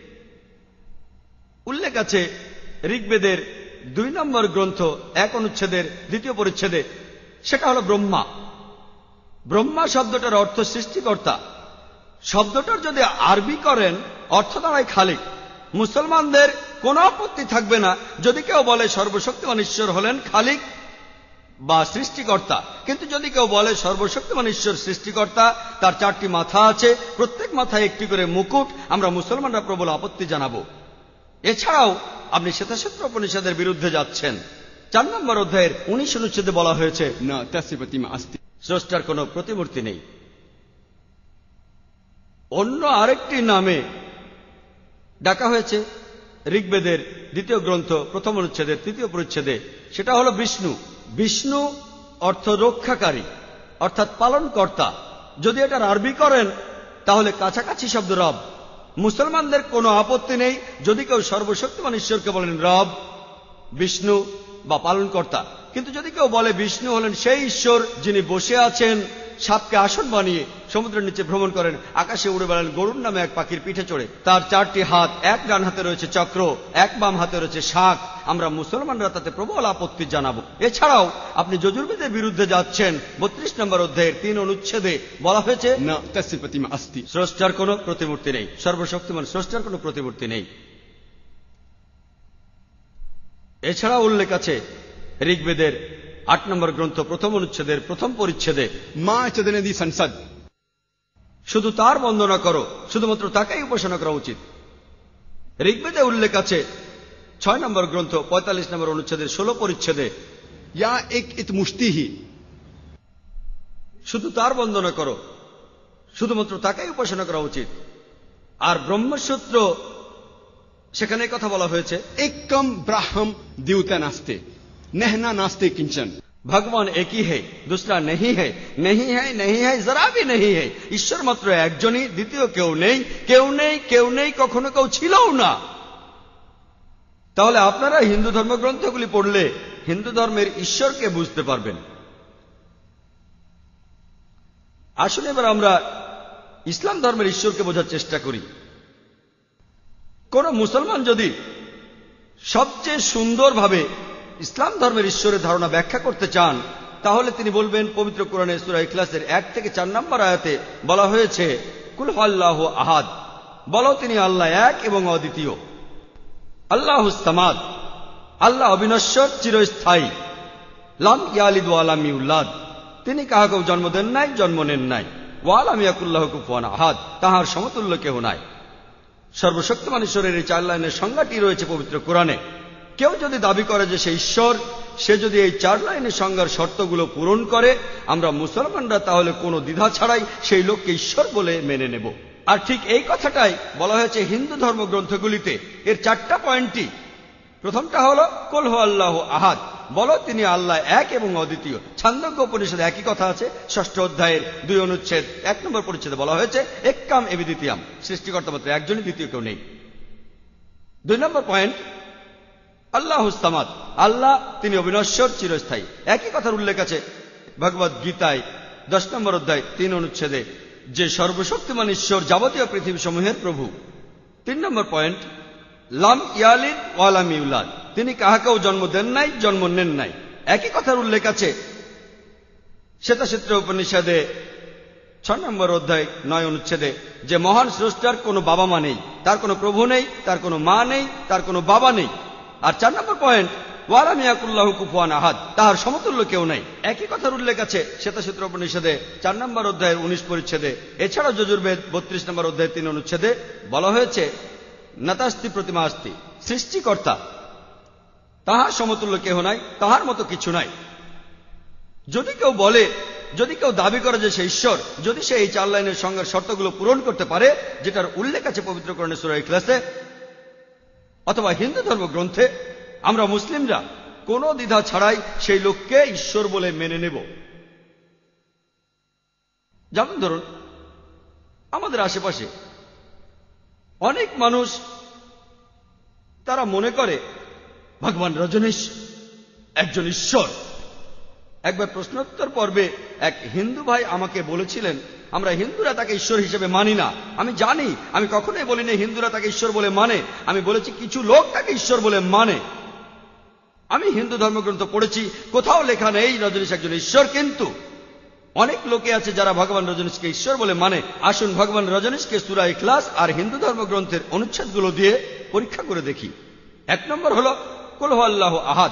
উল্লেখ আছে ঋগ্বেদের দুই নম্বর গ্রন্থ এক অনুচ্ছেদের দ্বিতীয় পরিচ্ছেদে, সেটা হল ব্রহ্মা। ব্রহ্মা শব্দটার অর্থ সৃষ্টিকর্তা। শব্দটার যদি আরবি করেন অর্থ দাঁড়ায় খালিক। মুসলমানদের কোনো আপত্তি থাকবে না যদি কেউ বলে সর্বশক্তিমান ঈশ্বর হলেন খালিক বা সৃষ্টিকর্তা। কিন্তু যদি কেউ বলে সর্বশক্তিমান ঈশ্বর সৃষ্টিকর্তা, তার চারটি মাথা আছে, প্রত্যেক মাথায় একটি করে মুকুট, আমরা মুসলমানরা প্রবল আপত্তি জানাবো। এছাড়াও আপনি শ্বেতাসূত্র উপনিষদের বিরুদ্ধে যাচ্ছেন। চার নম্বর অধ্যায়ের উনিশ অনুচ্ছেদে বলা হয়েছে न तस्य प्रतिमा अस्ति। স্রষ্টার কোনো প্রতিমূর্তি নেই। অন্য আরেকটি নামে ডাকা হয়েছে ঋগ্বেদের দ্বিতীয় গ্রন্থ প্রথম অনুচ্ছেদের তৃতীয় পরিচ্ছেদে, সেটা হলো বিষ্ণু। বিষ্ণু অর্থ রক্ষাকারী, অর্থাৎ পালনকর্তা। যদি এটার আরবি করেন তাহলে কাছাকাছি শব্দ রব। মুসলমানদের কোনো আপত্তি নেই যদি কেউ সর্বশক্তিমান ঈশ্বরকে বলেন রব, বিষ্ণু বা পালনকর্তা। কিন্তু যদি কেউ বলে বিষ্ণু হলেন সেই ঈশ্বর যিনি বসে আছেন সাপকে আসন বানিয়ে, সমুদ্রের নিচে ভ্রমণ করেন, আকাশে উড়ে বেড়ান গরুর নামে এক পাখির পিঠে চড়ে, তার চারটি হাত, এক ডান হাতে রয়েছে চক্র, এক বাম হাতে রয়েছে শাঁখ, আমরা মুসলমানরা তাতে প্রবল আপত্তি জানাবো। এছাড়াও আপনি যজুর্বেদের বিরুদ্ধে যাচ্ছেন। বত্রিশ নম্বর অধ্যায়ের তিন অনুচ্ছেদে বলা হয়েছে न तस्य प्रतिमा अस्ति। স্রষ্টার কোনো প্রতিমূর্তি নেই, সর্বশক্তিমান স্রষ্টার কোনো প্রতিমূর্তি নেই। এছাড়া উল্লেখ আছে ঋগ্বেদের আট নম্বর গ্রন্থ প্রথম অনুচ্ছেদের প্রথম পরিচ্ছেদে, मां चदनदी संसद, শুধু তার বন্দনা করো, শুধুমাত্র তাকেই উপাসনা করা উচিত। ঋগ্বেদে উল্লেখ আছে ছয় নম্বর গ্রন্থ পঁয়তাল্লিশ নম্বর অনুচ্ছেদের ষোলো পরিচ্ছেদে, या एक इत मुष्टि ही, শুধু তার বন্দনা করো, শুধুমাত্র তাকেই উপাসনা করা উচিত। আর ব্রহ্মসূত্র সেখানে কথা বলা হয়েছে एकम ब्राह्म द्यूता नास्ते, नहना नास्ते किंचन। ভগবান একই হে, দুসরা নেহি হে, নেহি হে নেহি হে জরা ভি নেহি হে। ঈশ্বর মাত্র একজনই, দ্বিতীয় কেউ নেই, কেউ নেই, কেউ নেই, কখনো কেউ ছিলও না। তাহলে আপনারা হিন্দু ধর্মগ্রন্থগুলি পড়লে হিন্দু ধর্মের ঈশ্বরকে বুঝতে পারবেন। আসুন এবার আমরা ইসলাম ধর্মের ঈশ্বরকে বোঝার চেষ্টা করি। কোন মুসলমান যদি সবচেয়ে সুন্দরভাবে ইসলাম ধর্মের ঈশ্বরের ধারণা ব্যাখ্যা করতে চান, তাহলে তিনি বলবেন পবিত্র কোরআনের সূরা ইখলাসের এক থেকে চার নম্বর আয়াতে বলা হয়েছে কুল হুয়াল্লাহু আহাদ, বলো তিনি আল্লাহ এক এবং অদ্বিতীয়। আল্লাহুস সামাদ, আল্লাহ অবিনশ্বর চিরস্থায়ী। লাম ইয়ালিদ ওয়া লাম ইউলাদ, তিনি কাহাকেও জন্ম দেন নাই, জন্ম নেন নাই। ওয়া লাম ইয়াকুল্লাহু কুফুয়ান আহাদ, তাহার সমতুল্য কেহ নাই। সর্বশক্তিমান ঈশ্বরের এই চার লাইনের সংজ্ঞাটি রয়েছে পবিত্র কোরআনে। কেউ যদি দাবি করে যে সে ঈশ্বর, সে যদি এই চার লাইনের সংজ্ঞার শর্তগুলো পূরণ করে, আমরা মুসলমানরা তাহলে কোনো দ্বিধা ছাড়াই সেই লোককে ঈশ্বর বলে মেনে নেব। আর ঠিক এই কথাটাই বলা হয়েছে হিন্দু ধর্মগ্রন্থগুলিতে। এর চারটা পয়েন্টই, প্রথমটা হলো কুল হুয়াল্লাহু আহাদ, বলো তিনি আল্লাহ এক এবং অদ্বিতীয়। ছান্দোগ্য উপনিষদে একই কথা আছে। ষষ্ঠ অধ্যায়ের দুই অনুচ্ছেদ এক নম্বর পরিচ্ছেদে বলা হয়েছে এক্কাম এবিদ্বিতীয়াম, সৃষ্টিকর্তা মাত্র একজনই, দ্বিতীয় কেউ নেই। দুই নম্বর পয়েন্ট আল্লাহুস সামাদ, আল্লাহ তিনি অবিনশ্বর চিরস্থায়ী। একই কথার উল্লেখ আছে ভগবদ গীতায় দশ নম্বর অধ্যায় তিন অনুচ্ছেদে, যে সর্বশক্তিমান ঈশ্বর যাবতীয় পৃথিবী সমূহের প্রভু। তিন নম্বর পয়েন্ট লাম ইয়ালিদ ওয়া লাম ইউলাদ, তিনি কাহাকেও জন্ম দেন নাই, জন্ম নেন নাই। একই কথার উল্লেখ আছে শ্বেতাসূত্র উপনিষদে ছয় নম্বর অধ্যায় নয় অনুচ্ছেদে, যে মহান স্রষ্টার কোনো বাবা মা নেই, তার কোনো প্রভু নেই, তার কোনো মা নেই, তার কোনো বাবা নেই। আর চার নম্বর পয়েন্ট ওয়ালাম ইয়াকুল্লাহু কুফুয়ান আহাদ, তাহার সমতুল্য কেউ নাই। একই কথার উল্লেখ আছে শ্বেতাসূত্র উপনিষদে চার নম্বর অধ্যায়ের উনিশ পরিচ্ছেদে। এছাড়াও যজুর্বেদ বত্রিশ নম্বর অধ্যায়ের তিন অনুচ্ছেদে বলা হয়েছে নাতাস্তি প্রতিমা আস্তি, সৃষ্টিকর্তা তাহার সমতুল্য কেহ নাই, তাহার মতো কিছু নাই। যদি কেউ বলে, যদি কেউ দাবি করে যে সে ঈশ্বর, যদি সে এই চার লাইনের সংজ্ঞার শর্তগুলো পূরণ করতে পারে, যেটার উল্লেখ আছে পবিত্র কোরআনের সূরা ইখলাসে অথবা হিন্দু ধর্মগ্রন্থে, আমরা মুসলিমরা কোনো দ্বিধা ছাড়াই সেই লোককে ঈশ্বর বলে মেনে নেব। যেমন ধরুন, আমাদের আশেপাশে অনেক মানুষ তারা মনে করে ভগবান রজনীশ একজন ঈশ্বর। একবার প্রশ্নোত্তর পর্বে এক হিন্দু ভাই আমাকে বলেছিলেন, আমরা হিন্দুরা তাকে ঈশ্বর হিসেবে মানি না। আমি জানি, আমি কখনোই বলিনি হিন্দুরা তাকে ঈশ্বর বলে মানে, আমি বলেছি কিছু লোক তাকে ঈশ্বর বলে মানে। আমি হিন্দু ধর্মগ্রন্থ পড়েছি, কোথাও লেখা নেই রজনীশ একজন ঈশ্বর, কিন্তু অনেক লোকে আছে যারা ভগবান রজনীশকে ঈশ্বর বলে মানে। আসুন ভগবান রজনীশকে সূরা ইখলাস আর হিন্দু ধর্মগ্রন্থের অনুচ্ছেদগুলো দিয়ে পরীক্ষা করে দেখি। এক নম্বর হল কুল হু আল্লাহু আহাদ,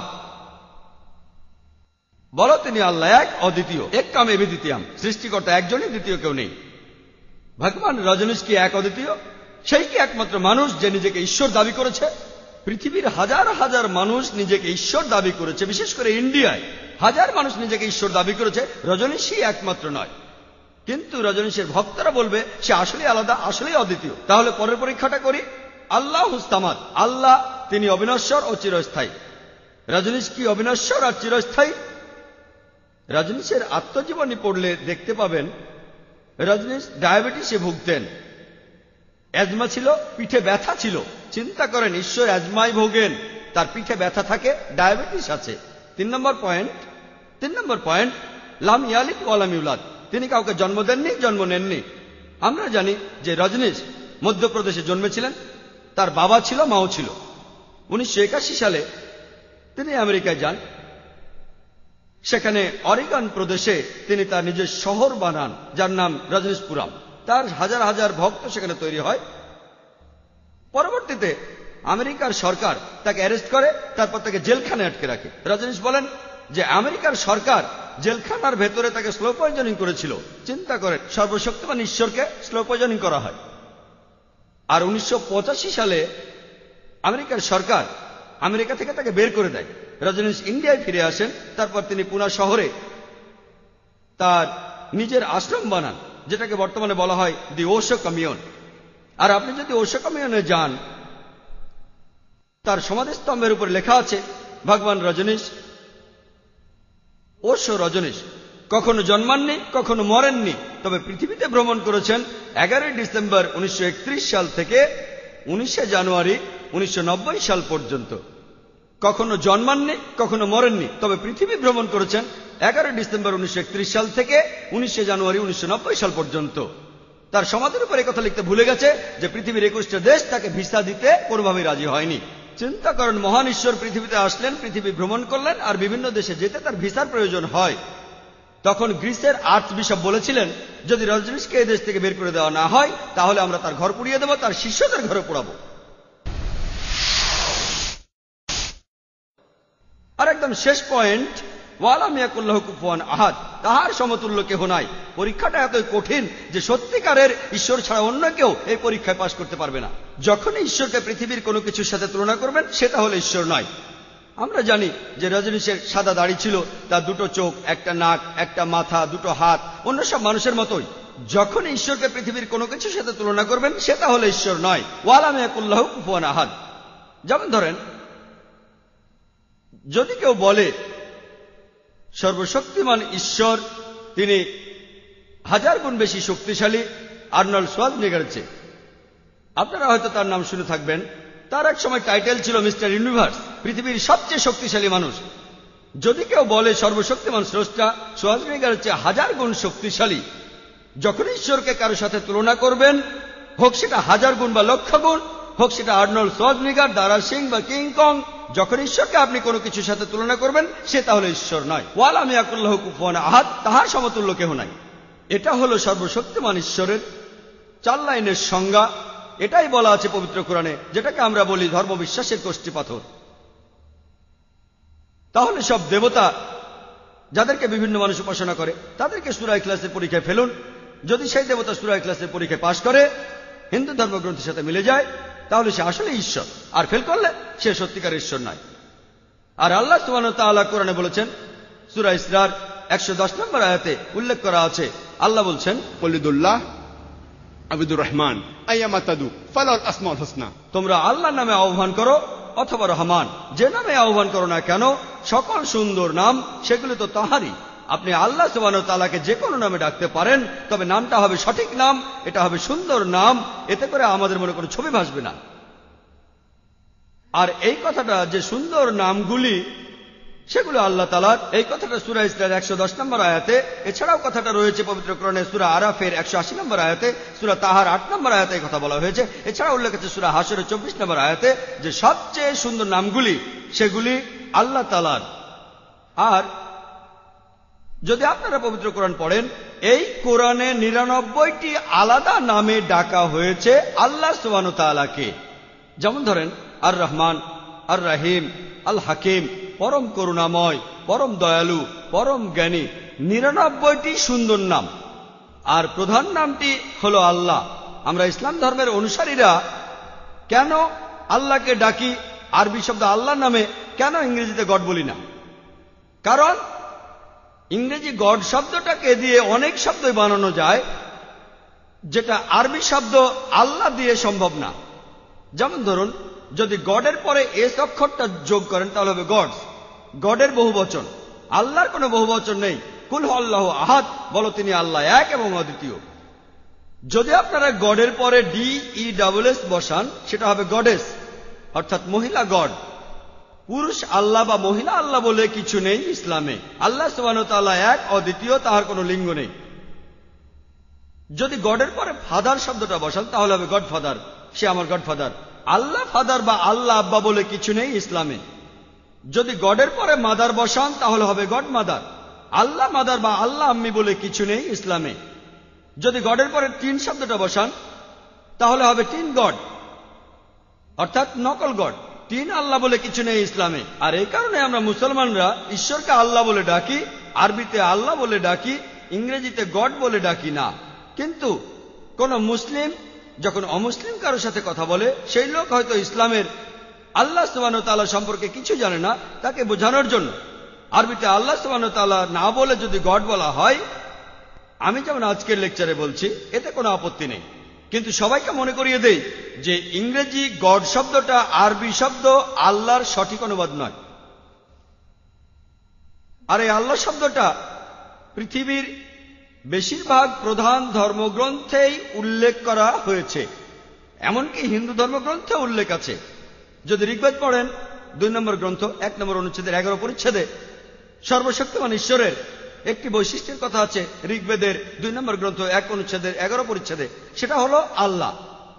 বলো তিনি আল্লাহ এক, অদ্বিতীয়, এক কামে দ্বিতীয়াম, সৃষ্টিকর্তা একজনই, দ্বিতীয় কেউ নেই। ভগবান রজনীশ কি এক অদ্বিতীয়? সেই কি একমাত্র মানুষ যে নিজেকে ঈশ্বর দাবি করেছে? পৃথিবীর হাজার হাজার মানুষ নিজেকে ঈশ্বর দাবি করেছে, বিশেষ করে ইন্ডিয়ায় হাজার মানুষ নিজেকে ঈশ্বর দাবি করেছে, রজনীশই একমাত্র নয়। কিন্তু রজনীশের ভক্তরা বলবে সে আসলে আলাদা, আসলেই অদ্বিতীয়। তাহলে পরের পরীক্ষাটা করি। আল্লাহ হুস্তামাদ, আল্লাহ তিনি অবিনশ্বর ও চিরস্থায়ী। রজনীশ কি অবিনশ্বর আর চিরস্থায়ী? রজনীশের আত্মজীবনী পড়লে দেখতে পাবেন রজনীশ ডায়াবেটিসে ভুগতেন, অ্যাজমা ছিল, পিঠে ব্যথা ছিল। চিন্তা করেন, ঈশ্বর অ্যাজমায় ভোগেন, তার পিঠে ব্যথা থাকে, ডায়াবেটিস আছে। তিন নম্বর পয়েন্ট তিন নম্বর পয়েন্ট লাম ইয়ালিদ ওয়ালাম ইউলাদ, তিনি কাউকে জন্ম দেননি, জন্ম নেননি। আমরা জানি যে রজনীশ মধ্যপ্রদেশে জন্মেছিলেন, তার বাবা ছিল, মাও ছিল। উনিশশো একাশি সালে তিনি আমেরিকায় যান। সেখানে অরিগন প্রদেশে তিনি তার নিজের শহর বানান, যার নাম রজনীশপুরম। তার হাজার হাজার ভক্ত সেখানে তৈরি হয়। পরবর্তীতে আমেরিকার সরকার তাকে অ্যারেস্ট করে, তারপর তাকে জেলখানায় আটকে রাখে। রজনীশ বলেন যে আমেরিকার সরকার জেলখানার ভেতরে তাকে স্লো পয়জনিং করেছিল। চিন্তা করেন, সর্বশক্তিমান ঈশ্বরকে স্লো পয়জনিং করা হয়। আর উনিশশো পঁচাশি সালে আমেরিকার সরকার আমেরিকা থেকে তাকে বের করে দেয়। রজনীশ ইন্ডিয়ায় ফিরে আসেন। তারপর তিনি পুনা শহরে তার নিজের আশ্রম বানান, যেটাকে বর্তমানে বলা হয় দি ওশো কমিউন। আর আপনি যদি ওশো কমিউনে যান, তার সমাধিস্তম্ভের উপর লেখা আছে ভগবান রজনীশ, ওশো রজনীশ কখনো জন্মাননি, কখনো মরেননি, তবে পৃথিবীতে ভ্রমণ করেছেন এগারোই ডিসেম্বর উনিশশো একত্রিশ সাল থেকে উনিশে জানুয়ারি উনিশশো নব্বই সাল পর্যন্ত। কখনো জন্মাননি, কখনো মরেননি, তবে পৃথিবী ভ্রমণ করেছেন এগারোই ডিসেম্বর উনিশশো একত্রিশ সাল থেকে উনিশে জানুয়ারি উনিশশো নব্বই সাল পর্যন্ত। তার সমাধির উপর কথা লিখতে ভুলে গেছে যে পৃথিবীর একুশটা দেশ তাকে ভিসা দিতে কোনোভাবেই রাজি হয়নি। চিন্তা করেন, মহান ঈশ্বর পৃথিবীতে আসলেন, পৃথিবী ভ্রমণ করলেন, আর বিভিন্ন দেশে যেতে তার ভিসার প্রয়োজন হয়। তখন গ্রিসের আর্চ বিশপ বলেছিলেন, যদি রজনীশকে এই দেশ থেকে বের করে দেওয়া না হয়, তাহলে আমরা তার ঘর পুড়িয়ে দেব, তার শিষ্যদের ঘরে পোড়াবো। আর একদম শেষ পয়েন্ট, ওয়ালাম ইয়াকুল্লাহু কুফুয়ান আহাদ, তাহার সমতুল্য কেহ নাই। পরীক্ষাটা এতই কঠিন যে সত্যিকারের ঈশ্বর ছাড়া অন্য কেউ এই পরীক্ষায় পাশ করতে পারবে না। যখনই ঈশ্বরকে পৃথিবীর কোনো কিছুর সাথে তুলনা করবেন, সেটা হলো ঈশ্বর নয়। আমরা জানি যে রজনীশের সাদা দাড়ি ছিল, তার দুটো চোখ, একটা নাক, একটা মাথা, দুটো হাত, অন্য সব মানুষের মতোই। যখন ঈশ্বরকে পৃথিবীর কোনো কিছুর সাথে তুলনা করবেন, সেটা হলো ঈশ্বর নয়। ওয়ালাম ইয়াকুল্লাহু কুফুয়ান আহাদ। যেমন ধরেন, যদি কেউ বলে সর্বশক্তিমান ঈশ্বর তিনি হাজার গুণ বেশি শক্তিশালী আর্নল্ড শোয়ার্জনেগারের চেয়ে, আপনারা হয়তো তার নাম শুনে থাকবেন। তার এক সময় টাইটেল ছিল মিস্টার ইউনিভার্স, পৃথিবীর সবচেয়ে শক্তিশালী মানুষ। যদি কেউ বলে সর্বশক্তিমান স্রষ্টা শোয়ার্জনেগারের চেয়ে হাজার গুণ শক্তিশালী, যখন ঈশ্বরকে কারোর সাথে তুলনা করবেন, হোক সেটা হাজার গুণ বা লক্ষ গুণ, হোক সেটা আর্নল্ড শোয়ার্জনেগার, দারা সিং বা কিং কং, যখন ঈশ্বরকে আপনি কোনো কিছুর সাথে তুলনা করবেন, সে তাহলে ঈশ্বর নয়। ওয়ালাম ইয়াকুল্লাহু কুফুয়ান আহাদ, তাহার সমতুল্য কেহ নাই। এটা হলো সর্বশক্তিমান ঈশ্বরের চার লাইনের সংজ্ঞা। এটাই বলা আছে পবিত্র কোরআনে, যেটাকে আমরা বলি ধর্মবিশ্বাসের কষ্টি পাথর। তাহলে সব দেবতা যাদেরকে বিভিন্ন মানুষ উপাসনা করে তাদেরকে সূরা ইখলাসের পরীক্ষায় ফেলুন। যদি সেই দেবতা সূরা ইখলাসের পরীক্ষায় পাশ করে, হিন্দু ধর্মগ্রন্থের সাথে মিলে যায়, তাহলে সে আসলে ঈশ্বর। আর ফেল করলে সে সত্যিকার ঈশ্বর নয়। আর আল্লাহ সুবহানাহু ওয়া তাআলা কোরআনে বলেছেন, সূরা ইসরার একশো দশ নম্বর আয়াতে উল্লেখ করা আছে, আল্লাহ বলছেন, কলিদুল্লাহ আবিদুর রহমান আইয়ামা তাদু ফালাল আসমাউল হুসনা। তোমরা আল্লাহর নামে আহ্বান করো অথবা রহমান, যে নামে আহ্বান করো না কেন, সকল সুন্দর নাম সেগুলো তো তাহারই। আপনি আল্লাহ সুবহানাহু ওয়া তাআলাকে যে কোনো নামে ডাকতে পারেন, তবে নামটা হবে সঠিক নাম, এটা হবে সুন্দর নাম। এতে করে আমাদের মনে কোনো ছবি ভাসবে না। আর এই কথাটা যে সুন্দর নামগুলি সেগুলো আল্লাহ তাআলার, এই কথাটা সূরা ইসরার একশো দশ নম্বর আয়াতে, এছাড়াও কথাটা রয়েছে পবিত্র কোরআনে সূরা আরাফের একশো আশি নম্বর আয়াতে, সূরা তাহার আট নম্বর আয়াতে এই কথা বলা হয়েছে। এছাড়া উল্লেখ আছে সূরা হাশরের চব্বিশ নম্বর আয়াতে যে সবচেয়ে সুন্দর নামগুলি সেগুলি আল্লাহ তাআলার। আর যদি আপনারা পবিত্র কোরআন পড়েন, এই কোরআনে নিরানব্বইটি আলাদা নামে ডাকা হয়েছে আল্লাহ সুবহানাহু ওয়া তাআলাকে। যেমন ধরেন আর রহমান, আর রাহিম, আল হাকিম, পরম করুণাময়, পরম দয়ালু, পরম জ্ঞানী, নিরানব্বইটি সুন্দর নাম। আর প্রধান নামটি হলো আল্লাহ। আমরা ইসলাম ধর্মের অনুসারীরা কেন আল্লাহকে ডাকি আরবি শব্দ আল্লাহ নামে, কেন ইংরেজিতে গড বলি না? কারণ ইংরেজি গড শব্দটাকে দিয়ে অনেক শব্দই বানানো যায়, যেটা আরবি শব্দ আল্লাহ দিয়ে সম্ভব না। যেমন ধরুন, যদি গডের পরে এস অক্ষরটা যোগ করেন তাহলে হবে গডস, গডের বহু বচন। আল্লাহর কোনো বহু বচন নেই। কুল হু আল্লাহু আহাদ, বলো তিনি আল্লাহ এক এবং অদ্বিতীয়। যদি আপনারা গডের পরে ডি ই ডাবল এস বসান, সেটা হবে গডেস, অর্থাৎ মহিলা গড। পুরুষ আল্লাহ বা মহিলা আল্লাহ বলে কিছু নেই ইসলামে। আল্লাহ সুবহানাহু ওয়া তাআলা এক, অদ্বিতীয়, তাহার কোনো লিঙ্গ নেই। যদি গডের পরে ফাদার শব্দটা বসান তাহলে হবে গড ফাদার, সে আমার গড ফাদার। আল্লাহ ফাদার বা আল্লাহ আব্বা বলে কিছু নেই ইসলামে। যদি গডের পরে মাদার বসান তাহলে হবে গড মাদার। আল্লাহ মাদার বা আল্লাহ আম্মি বলে কিছু নেই ইসলামে। যদি গডের পরে তিন শব্দটা বসান তাহলে হবে তিন গড, অর্থাৎ নকল গড। তিন আল্লাহ বলে কিছু নেই ইসলামে। আর এই কারণে আমরা মুসলমানরা ঈশ্বরকে আল্লাহ বলে ডাকি, আরবিতে আল্লাহ বলে ডাকি, ইংরেজিতে গড বলে ডাকি না। কিন্তু কোন মুসলিম যখন অমুসলিম কারোর সাথে কথা বলে, সেই লোক হয়তো ইসলামের আল্লাহ সুবহানাহু ওয়া তাআলা সম্পর্কে কিছু জানে না, তাকে বোঝানোর জন্য আরবিতে আল্লাহ সুবহানাহু ওয়া তাআলা না বলে যদি গড বলা হয়, আমি যেমন আজকের লেকচারে বলছি, এতে কোনো আপত্তি নেই। কিন্তু সবাইকে মনে করিয়ে দেই যে ইংরেজি গড শব্দটা আরবি শব্দ আল্লাহর সঠিক অনুবাদ নয়। আর এই আল্লাহ শব্দটা পৃথিবীর বেশিরভাগ প্রধান ধর্মগ্রন্থেই উল্লেখ করা হয়েছে, এমনকি হিন্দু ধর্মগ্রন্থে উল্লেখ আছে। যদি ঋগ্বেদ পড়েন, দুই নম্বর গ্রন্থ, এক নম্বর অনুচ্ছেদের এগারো পরিচ্ছেদে সর্বশক্তিমান ঈশ্বরের একটি বৈশিষ্ট্যের কথা আছে। ঋগ্বেদের দুই নম্বর গ্রন্থ এক অনুচ্ছেদের এগারো পরিচ্ছেদে, সেটা হলো আল্লাহ।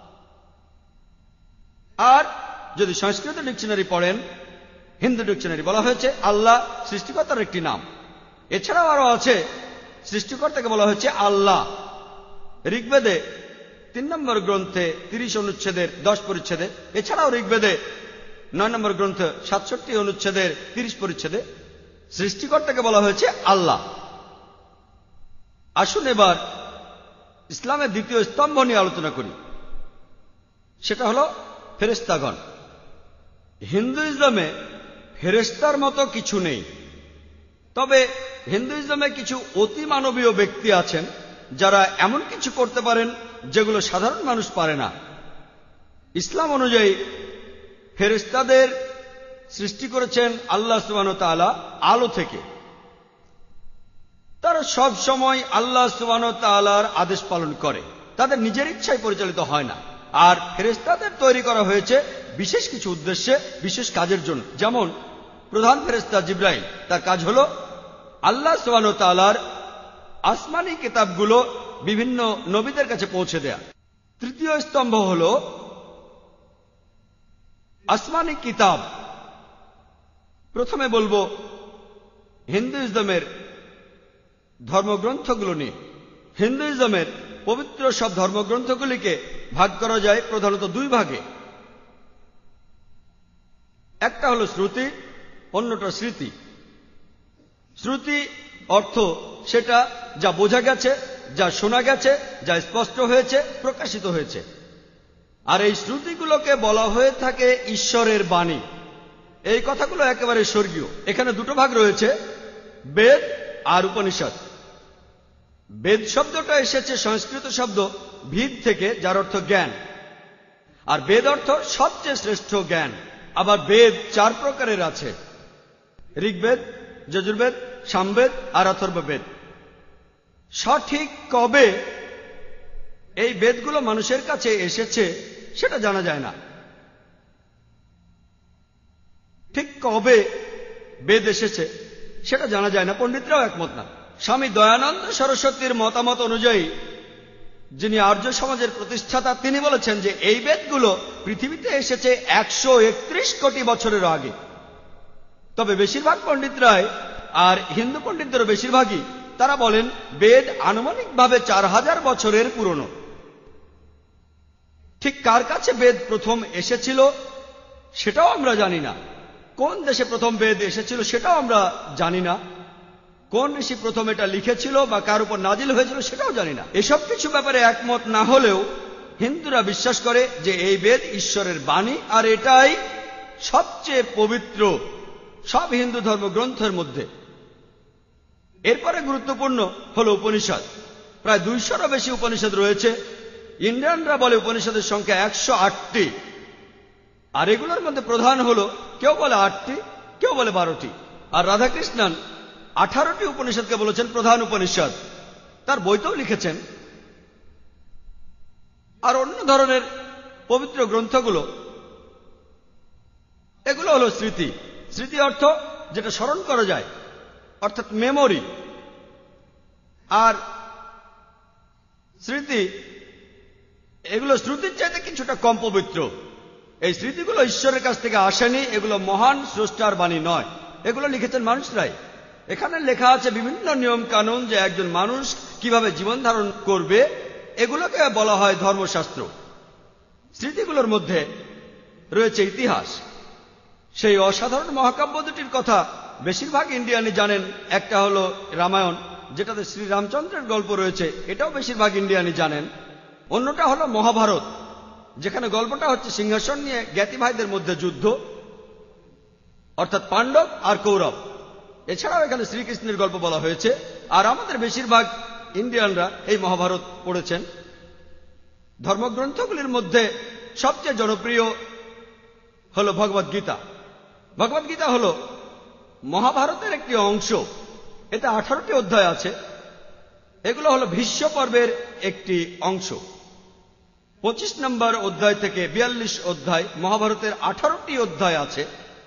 আর যদি সংস্কৃত ডিকশনারি পড়েন, হিন্দু ডিকশনারি, বলা হয়েছে আল্লাহ সৃষ্টিকর্তার একটি নাম। এছাড়াও আরো আছে, সৃষ্টিকর্তাকে বলা হয়েছে আল্লাহ। ঋগ্বেদে তিন নম্বর গ্রন্থে তিরিশ অনুচ্ছেদের দশ পরিচ্ছেদে, এছাড়াও ঋগ্বেদে নয় নম্বর গ্রন্থ সাতষট্টি অনুচ্ছেদের তিরিশ পরিচ্ছেদে সৃষ্টিকর্তাকে বলা হয়েছে আল্লাহ। আসুন এবার ইসলামের দ্বিতীয় স্তম্ভ নিয়ে আলোচনা করি, সেটা হলো ফেরেশতাগণ। হিন্দুইজমে ফেরেশতার মতো কিছু নেই, তবে হিন্দুইজমে কিছু অতি মানবীয় ব্যক্তি আছেন যারা এমন কিছু করতে পারেন যেগুলো সাধারণ মানুষ পারে না। ইসলাম অনুযায়ী ফেরেশতাদের সৃষ্টি করেছেন আল্লাহ সুবহানাহু ওয়া তাআলা আলো থেকে। তারা সব সময় আল্লাহ সুবহানাহু ওয়া তাআলার আদেশ পালন করে, তাদের নিজের ইচ্ছায় পরিচালিত হয় না। আর ফেরেশতাদের তৈরি করা হয়েছে বিশেষ কিছু উদ্দেশ্যে, বিশেষ কাজের জন্য। যেমন প্রধান ফেরেশতা জিবরাইল, তার কাজ হলো আল্লাহ সুবহানাহু ওয়া তাআলার আসমানি কিতাবগুলো বিভিন্ন নবীদের কাছে পৌঁছে দেয়া। তৃতীয় স্তম্ভ হল আসমানি কিতাব। প্রথমে বলবো হিন্দুইজমের ধর্মগ্রন্থগুলো নিয়ে। হিন্দুইজমের পবিত্র সব ধর্মগ্রন্থগুলিকে ভাগ করা যায় প্রধানত দুই ভাগে। একটা হলো শ্রুতি, অন্যটা স্মৃতি। শ্রুতি অর্থ সেটা যা বোঝা গেছে, যা শোনা গেছে, যা স্পষ্ট হয়েছে, প্রকাশিত হয়েছে। আর এই শ্রুতিগুলোকে বলা হয়ে থাকে ঈশ্বরের বাণী। এই কথাগুলো একেবারে স্বর্গীয়। এখানে দুটো ভাগ রয়েছে, বেদ আর উপনিষদ। বেদ শব্দটা এসেছে সংস্কৃত শব্দ ভিদ থেকে, যার অর্থ জ্ঞান। আর বেদ অর্থ সবচেয়ে শ্রেষ্ঠ জ্ঞান। আবার বেদ চার প্রকারের আছে, ঋগ্বেদ, যজুর্বেদ, সামবেদ আর অথর্ববেদ। সঠিক কবে এই বেদগুলো মানুষের কাছে এসেছে সেটা জানা যায় না। ঠিক কবে বেদ এসেছে সেটা জানা যায় না, পণ্ডিতরাও একমত না। স্বামী দয়ানন্দ সরস্বতীর মতামত অনুযায়ী, যিনি আর্য সমাজের প্রতিষ্ঠাতা, তিনি বলেছেন যে এই বেদগুলো পৃথিবীতে এসেছে একশো একত্রিশ কোটি বছরের আগে। তবে বেশিরভাগ পণ্ডিতরাই, আর হিন্দু পণ্ডিতদেরও বেশিরভাগই, তারা বলেন বেদ আনুমানিকভাবে চার হাজার বছরের পুরনো। ঠিক কার কাছে বেদ প্রথম এসেছিল সেটাও আমরা জানি না। কোন দেশে প্রথম বেদ এসেছিল সেটাও আমরা জানি না। কোন ঋষি প্রথম এটা লিখেছিল বা কার উপর নাজিল হয়েছিল সেটাও জানি না। এসব কিছু ব্যাপারে একমত না হলেও হিন্দুরা বিশ্বাস করে যে এই বেদ ঈশ্বরের বাণী, আর এটাই সবচেয়ে পবিত্র সব হিন্দু ধর্মগ্রন্থের মধ্যে। এরপরে গুরুত্বপূর্ণ হল উপনিষদ। প্রায় দুইশোরও বেশি উপনিষদ রয়েছে। ইন্ডিয়ানরা বলে উপনিষদের সংখ্যা একশো আটটি, আর এগুলোর মধ্যে প্রধান হল, কেউ বলে আটটি, কেউ বলে বারোটি। আর রাধাকৃষ্ণন আঠারোটি উপনিষদকে বলেছেন প্রধান উপনিষদ, তার বইতেও লিখেছেন। আর অন্য ধরনের পবিত্র গ্রন্থগুলো, এগুলো হলো স্মৃতি। স্মৃতি অর্থ যেটা স্মরণ করা যায়, অর্থাৎ মেমোরি। আর স্মৃতি, এগুলো শ্রুতির চাইতে কিছুটা কম পবিত্র। এই স্মৃতিগুলো ঈশ্বরের কাছ থেকে আসেনি, এগুলো মহান স্রষ্টার বাণী নয়, এগুলো লিখেছেন মানুষরাই। এখানে লেখা আছে বিভিন্ন নিয়ম কানুন, যে একজন মানুষ কিভাবে জীবন ধারণ করবে, এগুলোকে বলা হয় ধর্মশাস্ত্র। স্মৃতিগুলোর মধ্যে রয়েছে ইতিহাস। সেই অসাধারণ মহাকাব্য দুটির কথা বেশিরভাগ ইন্ডিয়ানই জানেন। একটা হলো রামায়ণ, যেটাতে শ্রীরামচন্দ্রের গল্প রয়েছে, এটাও বেশিরভাগ ইন্ডিয়ানই জানেন। অন্যটা হলো মহাভারত, যেখানে গল্পটা হচ্ছে সিংহাসন নিয়ে জ্ঞাতি ভাইদের মধ্যে যুদ্ধ, অর্থাৎ পাণ্ডব আর কৌরব। এছাড়াও এখানে শ্রীকৃষ্ণের গল্প বলা হয়েছে। আর আমাদের বেশিরভাগ ইন্ডিয়ানরা এই মহাভারত পড়েছেন। ধর্মগ্রন্থগুলির মধ্যে সবচেয়ে জনপ্রিয় হল ভগবদ গীতা। ভগবদ গীতা হল মহাভারতের একটি অংশ। এতে আঠারোটি অধ্যায় আছে। এগুলো হল ভীষ্ম পর্বের একটি অংশ। পঁচিশ নম্বর অধ্যায় থেকে বিয়াল্লিশ অধ্যায় মহাভারতের আঠারোটি অধ্যায় আছে।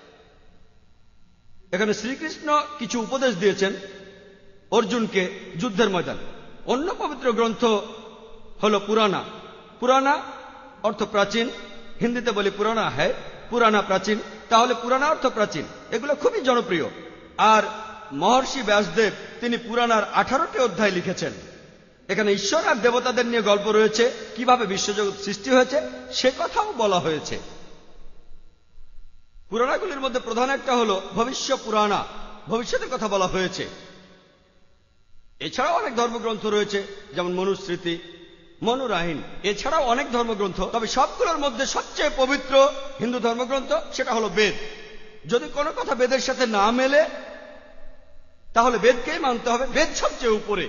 এখানে শ্রীকৃষ্ণ কিছু উপদেশ দিয়েছেন অর্জুনকে যুদ্ধের ময়দানে। অন্য পবিত্র গ্রন্থ হল পুরানা। পুরানা অর্থ প্রাচীন, হিন্দিতে বলি পুরানা হ্যায়, পুরানা প্রাচীন, তাহলে পুরানা অর্থ প্রাচীন। এগুলো খুবই জনপ্রিয়। আর মহর্ষি ব্যাসদেব তিনি পুরানার আঠারোটি অধ্যায় লিখেছেন। এখানে ঈশ্বর আর দেবতাদের নিয়ে গল্প রয়েছে, কিভাবে বিশ্বজগৎ সৃষ্টি হয়েছে সে কথাও বলা হয়েছে। পুরাণাগুলির মধ্যে প্রধান একটা হল ভবিষ্য পুরাণা, ভবিষ্যতের কথা বলা হয়েছে। এছাড়াও অনেক ধর্মগ্রন্থ রয়েছে, যেমন মনুস্মৃতি, মনুরাইন। এছাড়াও অনেক ধর্মগ্রন্থ, তবে সবগুলোর মধ্যে সবচেয়ে পবিত্র হিন্দু ধর্মগ্রন্থ সেটা হলো বেদ। যদি কোনো কথা বেদের সাথে না মেলে তাহলে বেদকেই মানতে হবে, বেদ সবচেয়ে উপরে।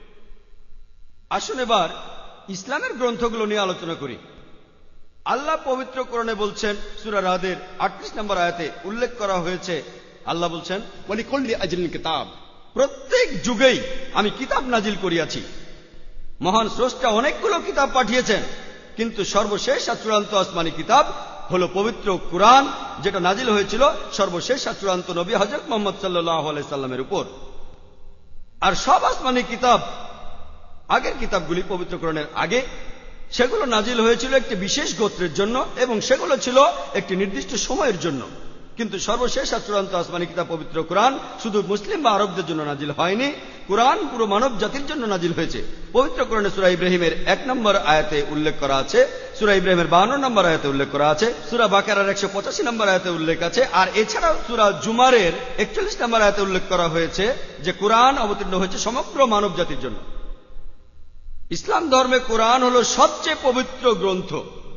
আসুন এবার ইসলামের গ্রন্থগুলো নিয়ে আলোচনা করি। আল্লাহ পবিত্র কোরআনে বলছেন, সূরা রাদের আটত্রিশ নম্বর আয়াতে উল্লেখ করা হয়েছে, আল্লাহ বলছেন, ওয়ালিকুল্লি আজলিন কিতাব, প্রত্যেক যুগেই আমি কিতাব নাজিল করিয়াছি। মহান স্রষ্টা অনেকগুলো কিতাব পাঠিয়েছেন, কিন্তু সর্বশেষ আর চূড়ান্ত আসমানি কিতাব হল পবিত্র কুরআন, যেটা নাজিল হয়েছিল সর্বশেষ আর চূড়ান্ত নবী হযরত মুহাম্মদ সাল্লাল্লাহু আলাইহি সাল্লামের উপর। আর সব আসমানি কিতাব, আগের কিতাবগুলি পবিত্র কোরআনের আগে, সেগুলো নাজিল হয়েছিল একটি বিশেষ গোত্রের জন্য, এবং সেগুলো ছিল একটি নির্দিষ্ট সময়ের জন্য। কিন্তু সর্বশেষ আর চূড়ান্ত আসমানি কিতাব পবিত্র কোরআন শুধু মুসলিম বা আরবদের জন্য নাজিল হয়নি, কোরআন পুরো মানব জাতির জন্য নাজিল হয়েছে। পবিত্র কোরআনে সূরা ইব্রাহিমের এক নম্বর আয়াতে উল্লেখ করা আছে, সূরা ইব্রাহিমের বাহান্ন নম্বর আয়াতে উল্লেখ করা আছে, সূরা বাকারার একশো পঁচাশি নম্বর আয়াতে উল্লেখ আছে, আর এছাড়াও সূরা জুমারের একচল্লিশ নম্বর আয়াতে উল্লেখ করা হয়েছে যে কোরআন অবতীর্ণ হয়েছে সমগ্র মানব জাতির জন্য। ইসলাম ধর্মে কোরআন হলো সবচেয়ে পবিত্র গ্রন্থ।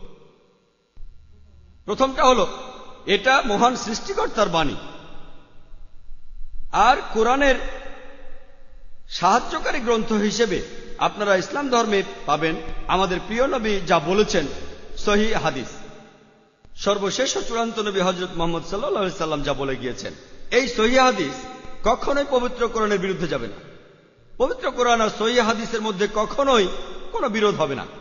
প্রথমটা হলো এটা মহান সৃষ্টিকর্তার বাণী, আর কোরআনের সাহায্যকারী গ্রন্থ হিসেবে আপনারা ইসলাম ধর্মে পাবেন আমাদের প্রিয় নবী যা বলেছেন সহিহ হাদিস। সর্বশেষ ও চূড়ান্ত নবী হযরত মুহাম্মদ সাল্লাল্লাহু আলাইহি সাল্লাম যা বলে গিয়েছেন, এই সহিহ হাদিস কখনোই পবিত্র কোরআনের বিরুদ্ধে যাবে না। পবিত্র কোরআন আর সহিহ হাদিসের মধ্যে কখনোই কোনো বিরোধ হবে না।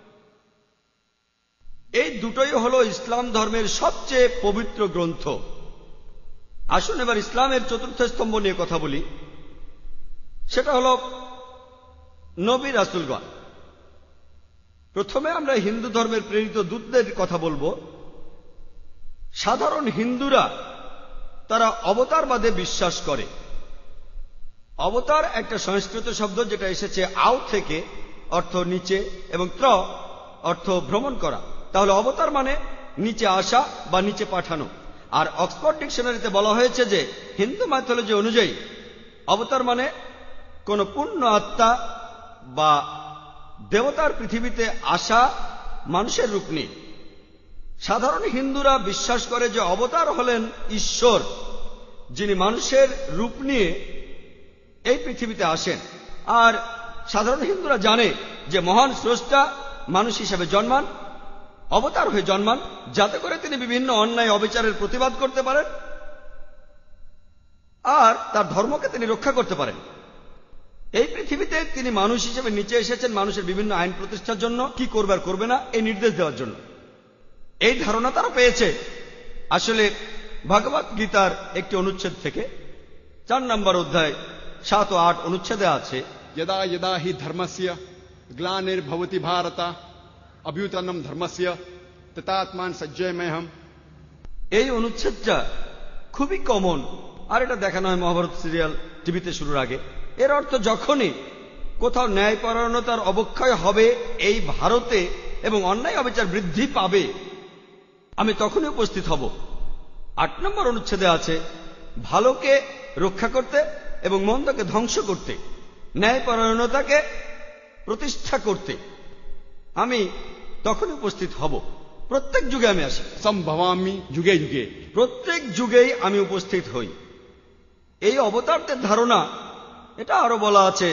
এই দুটোই হলো ইসলাম ধর্মের সবচেয়ে পবিত্র গ্রন্থ। আসুন এবার ইসলামের চতুর্থ স্তম্ভ নিয়ে কথা বলি, সেটা হলো নবী রাসূলগণ। প্রথমে আমরা হিন্দু ধর্মের প্রেরিত দূতদের কথা বলবো। সাধারণ হিন্দুরা তারা অবতারবাদে বিশ্বাস করে। অবতার একটা সংস্কৃত শব্দ যেটা এসেছে আও থেকে, অর্থ নিচে, এবং ত্র অর্থ ভ্রমণ করা। তাহলে অবতার মানে নিচে আসা বা নিচে পাঠানো। আর অক্সফোর্ড ডিকশনারিতে বলা হয়েছে যে হিন্দু মাইথোলজি অনুযায়ী অবতার মানে কোন পূর্ণ আত্মা বা দেবতার পৃথিবীতে আসা মানুষের রূপ নিয়ে। সাধারণ হিন্দুরা বিশ্বাস করে যে অবতার হলেন ঈশ্বর, যিনি মানুষের রূপ নিয়ে এই পৃথিবীতে আসেন। আর সাধারণ হিন্দুরা জানে যে মহান স্রষ্টা মানুষ হিসেবে জন্মান, অবতার হয়ে জন্মান, যাতে করে তিনি বিভিন্ন অন্যায় অবিচারের প্রতিবাদ করতে পারেন আর তার ধর্মকে তিনি রক্ষা করতে পারেন। এই পৃথিবীতে তিনি মানুষ হিসেবে নিচে এসেছেন মানুষের বিভিন্ন আইন প্রতিষ্ঠার জন্য, কি করবে আর করবে না এই নির্দেশ দেওয়ার জন্য। এই ধারণা তারা পেয়েছে আসলে ভগবত গীতার একটি অনুচ্ছেদ থেকে। চার নম্বর অধ্যায় সাত ও আট অনুচ্ছেদে আছে, यदा यदा हि धर्मस्य ग्लानिर्भवति भारत अभ्युत्थानं धर्मस्य तदात्मान सज्जयमेहम्। এই অনুচ্ছেদটা খুবই কমন, আর এটা দেখানো হয় মহাভারত সিরিয়াল টিভিতে শুরুর আগে। এর অর্থ যখনই কোথাও ন্যায়পরায়ণতার অবক্ষয় হবে এই ভারতে এবং অন্যায় অবিচার বৃদ্ধি পাবে, আমি তখনই উপস্থিত হব। আট নম্বর অনুচ্ছেদে আছে, ভালোকে রক্ষা করতে এবং মন্দকে ধ্বংস করতে, ন্যায়পরায়ণতাকে প্রতিষ্ঠা করতে আমি তখনই উপস্থিত হব। প্রত্যেক যুগে আমি আসি, সম্ভবামি যুগে যুগে, প্রত্যেক যুগেই আমি উপস্থিত হই। এই অবতারদের ধারণা এটা আরো বলা আছে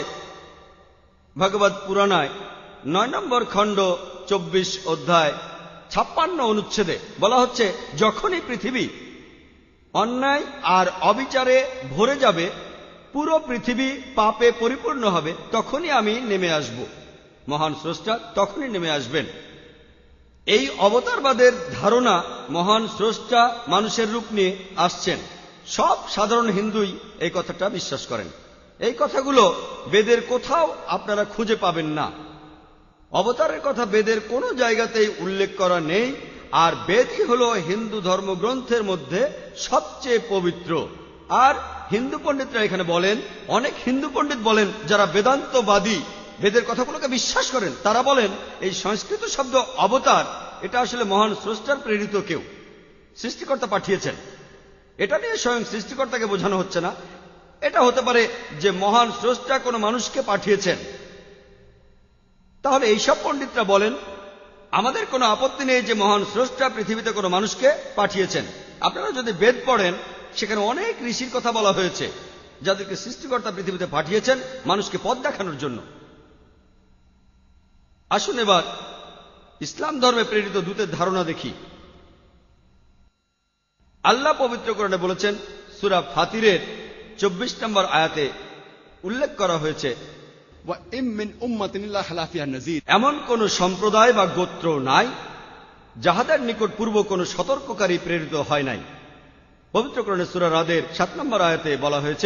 ভগবত পুরাণায় নয় নম্বর খণ্ড চব্বিশ অধ্যায় ছাপ্পান্ন অনুচ্ছেদে বলা হচ্ছে, যখনই পৃথিবী অন্যায় আর অবিচারে ভরে যাবে, পুরো পৃথিবী পাপে পরিপূর্ণ হবে, তখনই আমি নেমে আসব। মহান স্রষ্টা তখনই নেমে আসবেন। এই অবতারবাদের ধারণা মহান স্রষ্টা মানুষের রূপ নিয়ে আসছেন। সব সাধারণ হিন্দুই এই কথাটা বিশ্বাস করেন। এই কথাগুলো বেদের কোথাও আপনারা খুঁজে পাবেন না। অবতারের কথা বেদের কোনো জায়গাতেই উল্লেখ করা নেই, আর বেদই হল হিন্দু ধর্মগ্রন্থের মধ্যে সবচেয়ে পবিত্র। আর হিন্দু পণ্ডিতরা এখানে বলেন, অনেক হিন্দু পণ্ডিত বলেন যারা বেদান্তবাদী, বেদের কথাগুলোকে বিশ্বাস করেন, তারা বলেন এই সংস্কৃত শব্দ অবতার এটা আসলে মহান স্রষ্টার প্রেরিত কেউ, সৃষ্টিকর্তা পাঠিয়েছেন। এটা নিয়ে স্বয়ং সৃষ্টিকর্তাকে বোঝানো হচ্ছে না, এটা হতে পারে যে মহান স্রষ্টা কোনো মানুষকে পাঠিয়েছেন। তাহলে এইসব পণ্ডিতরা বলেন আমাদের কোনো আপত্তি নেই যে মহান স্রষ্টা পৃথিবীতে কোনো মানুষকে পাঠিয়েছেন। আপনারা যদি বেদ পড়েন, সেখানে অনেক ঋষির কথা বলা হয়েছে যাদেরকে সৃষ্টিকর্তা পৃথিবীতে পাঠিয়েছেন মানুষকে পথ দেখানোর জন্য। আসুন এবার ইসলাম ধর্মে প্রেরিত দূতের ধারণা দেখি। আল্লাহ পবিত্র কোরআনে বলেছেন, সূরা ফাতিরের চব্বিশ নম্বর আয়াতে উল্লেখ করা হয়েছে, এমন কোন সম্প্রদায় বা গোত্র নাই যাহাদের নিকট পূর্ব কোন সতর্ককারী প্রেরিত হয় নাই। পবিত্র কোরআনে সূরা রাদের সাত নম্বর আয়াতে বলা হয়েছে,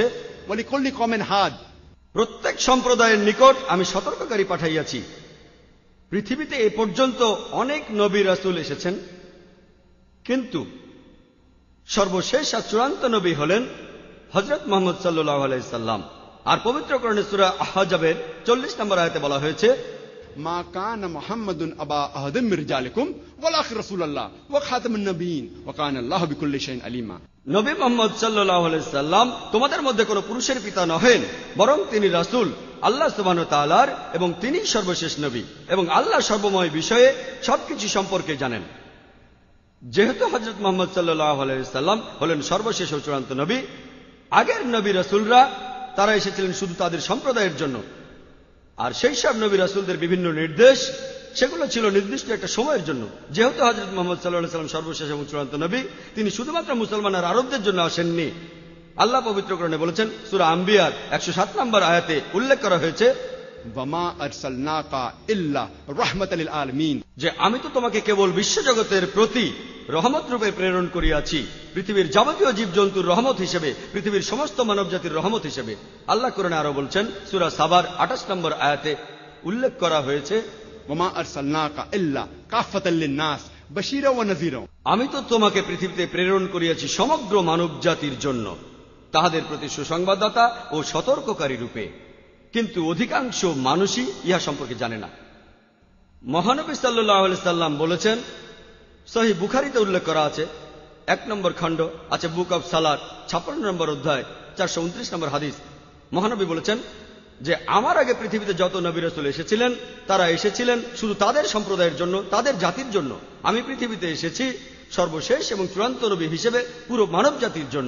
প্রত্যেক সম্প্রদায়ের নিকট আমি সতর্ককারী পাঠাইয়াছি। পৃথিবীতে এ পর্যন্ত অনেক নবী রাসূল এসেছেন, কিন্তু সর্বশেষ আর চূড়ান্ত নবী হলেন হযরত মুহাম্মদ সাল্লাল্লাহু আলাইহি সাল্লাম। আর পবিত্র কোরআনে সূরা আহজাবের চল্লিশ নম্বর আয়াতে বলা হয়েছে, মা কানা মুহাম্মাদুন আবা আহাদিম মির রিজালিকুম ওয়ালাকিন রাসূলুল্লাহ ওয়া খাতামুন নবিয়্যিন ওয়া কানা আল্লাহু বিকুল্লি শাইইন আলিমা। নবী মুহাম্মদ সাল্লাল্লাহু আলাইহি সাল্লাম তোমাদের মধ্যে কোনো পুরুষের পিতা নহেন, বরং তিনি রাসূল আল্লাহ সুবহানাহু ওয়া তাআলার, এবং তিনিই সর্বশেষ নবী, এবং আল্লাহ সর্বময় বিষয়ে সবকিছু সম্পর্কে জানেন। যেহেতু হযরত মুহাম্মদ সাল্লাল্লাহু আলাইহি সাল্লাম হলেন সর্বশেষ ও চূড়ান্ত নবী, আগের নবী রাসূলরা তারা এসেছিলেন শুধু তাদের সম্প্রদায়ের জন্য, আর সেই সব নবী রাসূলদের বিভিন্ন নির্দেশ সেগুলো ছিল নির্দিষ্ট একটা সময়ের জন্য। যেহেতু হযরত মুহাম্মদ সাল্লাল্লাহু আলাইহি সাল্লাম সর্বশেষ এবং চূড়ান্ত নবী, তিনি শুধুমাত্র মুসলমান আর আরবদের জন্য আসেননি। আল্লাহ পবিত্র কোরআনে বলেছেন, সূরা আম্বিয়ার একশো সাত নম্বর আয়াতে উল্লেখ করা হয়েছে, ওয়ামা আরসালনাকা ইল্লা রাহমাতাল লিল আলামিন, যে আমি তো তোমাকে কেবল বিশ্বজগতের প্রতি রহমত রূপে প্রেরণ করিয়াছি, পৃথিবীর যাবতীয় জীবজন্তুর রহমত হিসেবে, পৃথিবীর সমস্ত মানব জাতির রহমত হিসেবে। আল্লাহ কোরআনে আরো বলছেন, সূরা সাবার আঠাশ নম্বর আয়াতে উল্লেখ করা হয়েছে, ওয়ামা আরসালনাকা ইল্লা কাফাতাল লিন-নাস বাশীরা ওয়া নাযীরা, আমি তো তোমাকে পৃথিবীতে প্রেরণ করিয়াছি সমগ্র মানব জাতির জন্য, তাহাদের প্রতি সুসংবাদদাতা ও সতর্ককারী রূপে। কিন্তু অধিকাংশ মানুষই ইহা সম্পর্কে জানে না। মহানবী সাল্লাল্লাহু আলাইহি সাল্লাম বলেছেন, সহিহ বুখারীতে উল্লেখ করা আছে, এক নম্বর খণ্ড আছে বুক অব সালাত, ছাপ্পান্ন নম্বর অধ্যায়, চারশো উনত্রিশ নম্বর হাদিস। মহানবী বলেছেন যে আমার আগে পৃথিবীতে যত নবী রাসূল এসেছিলেন তারা এসেছিলেন শুধু তাদের সম্প্রদায়ের জন্য, তাদের জাতির জন্য। আমি পৃথিবীতে এসেছি সর্বশেষ এবং চূড়ান্ত নবী হিসেবে পুরো মানব জাতির জন্য।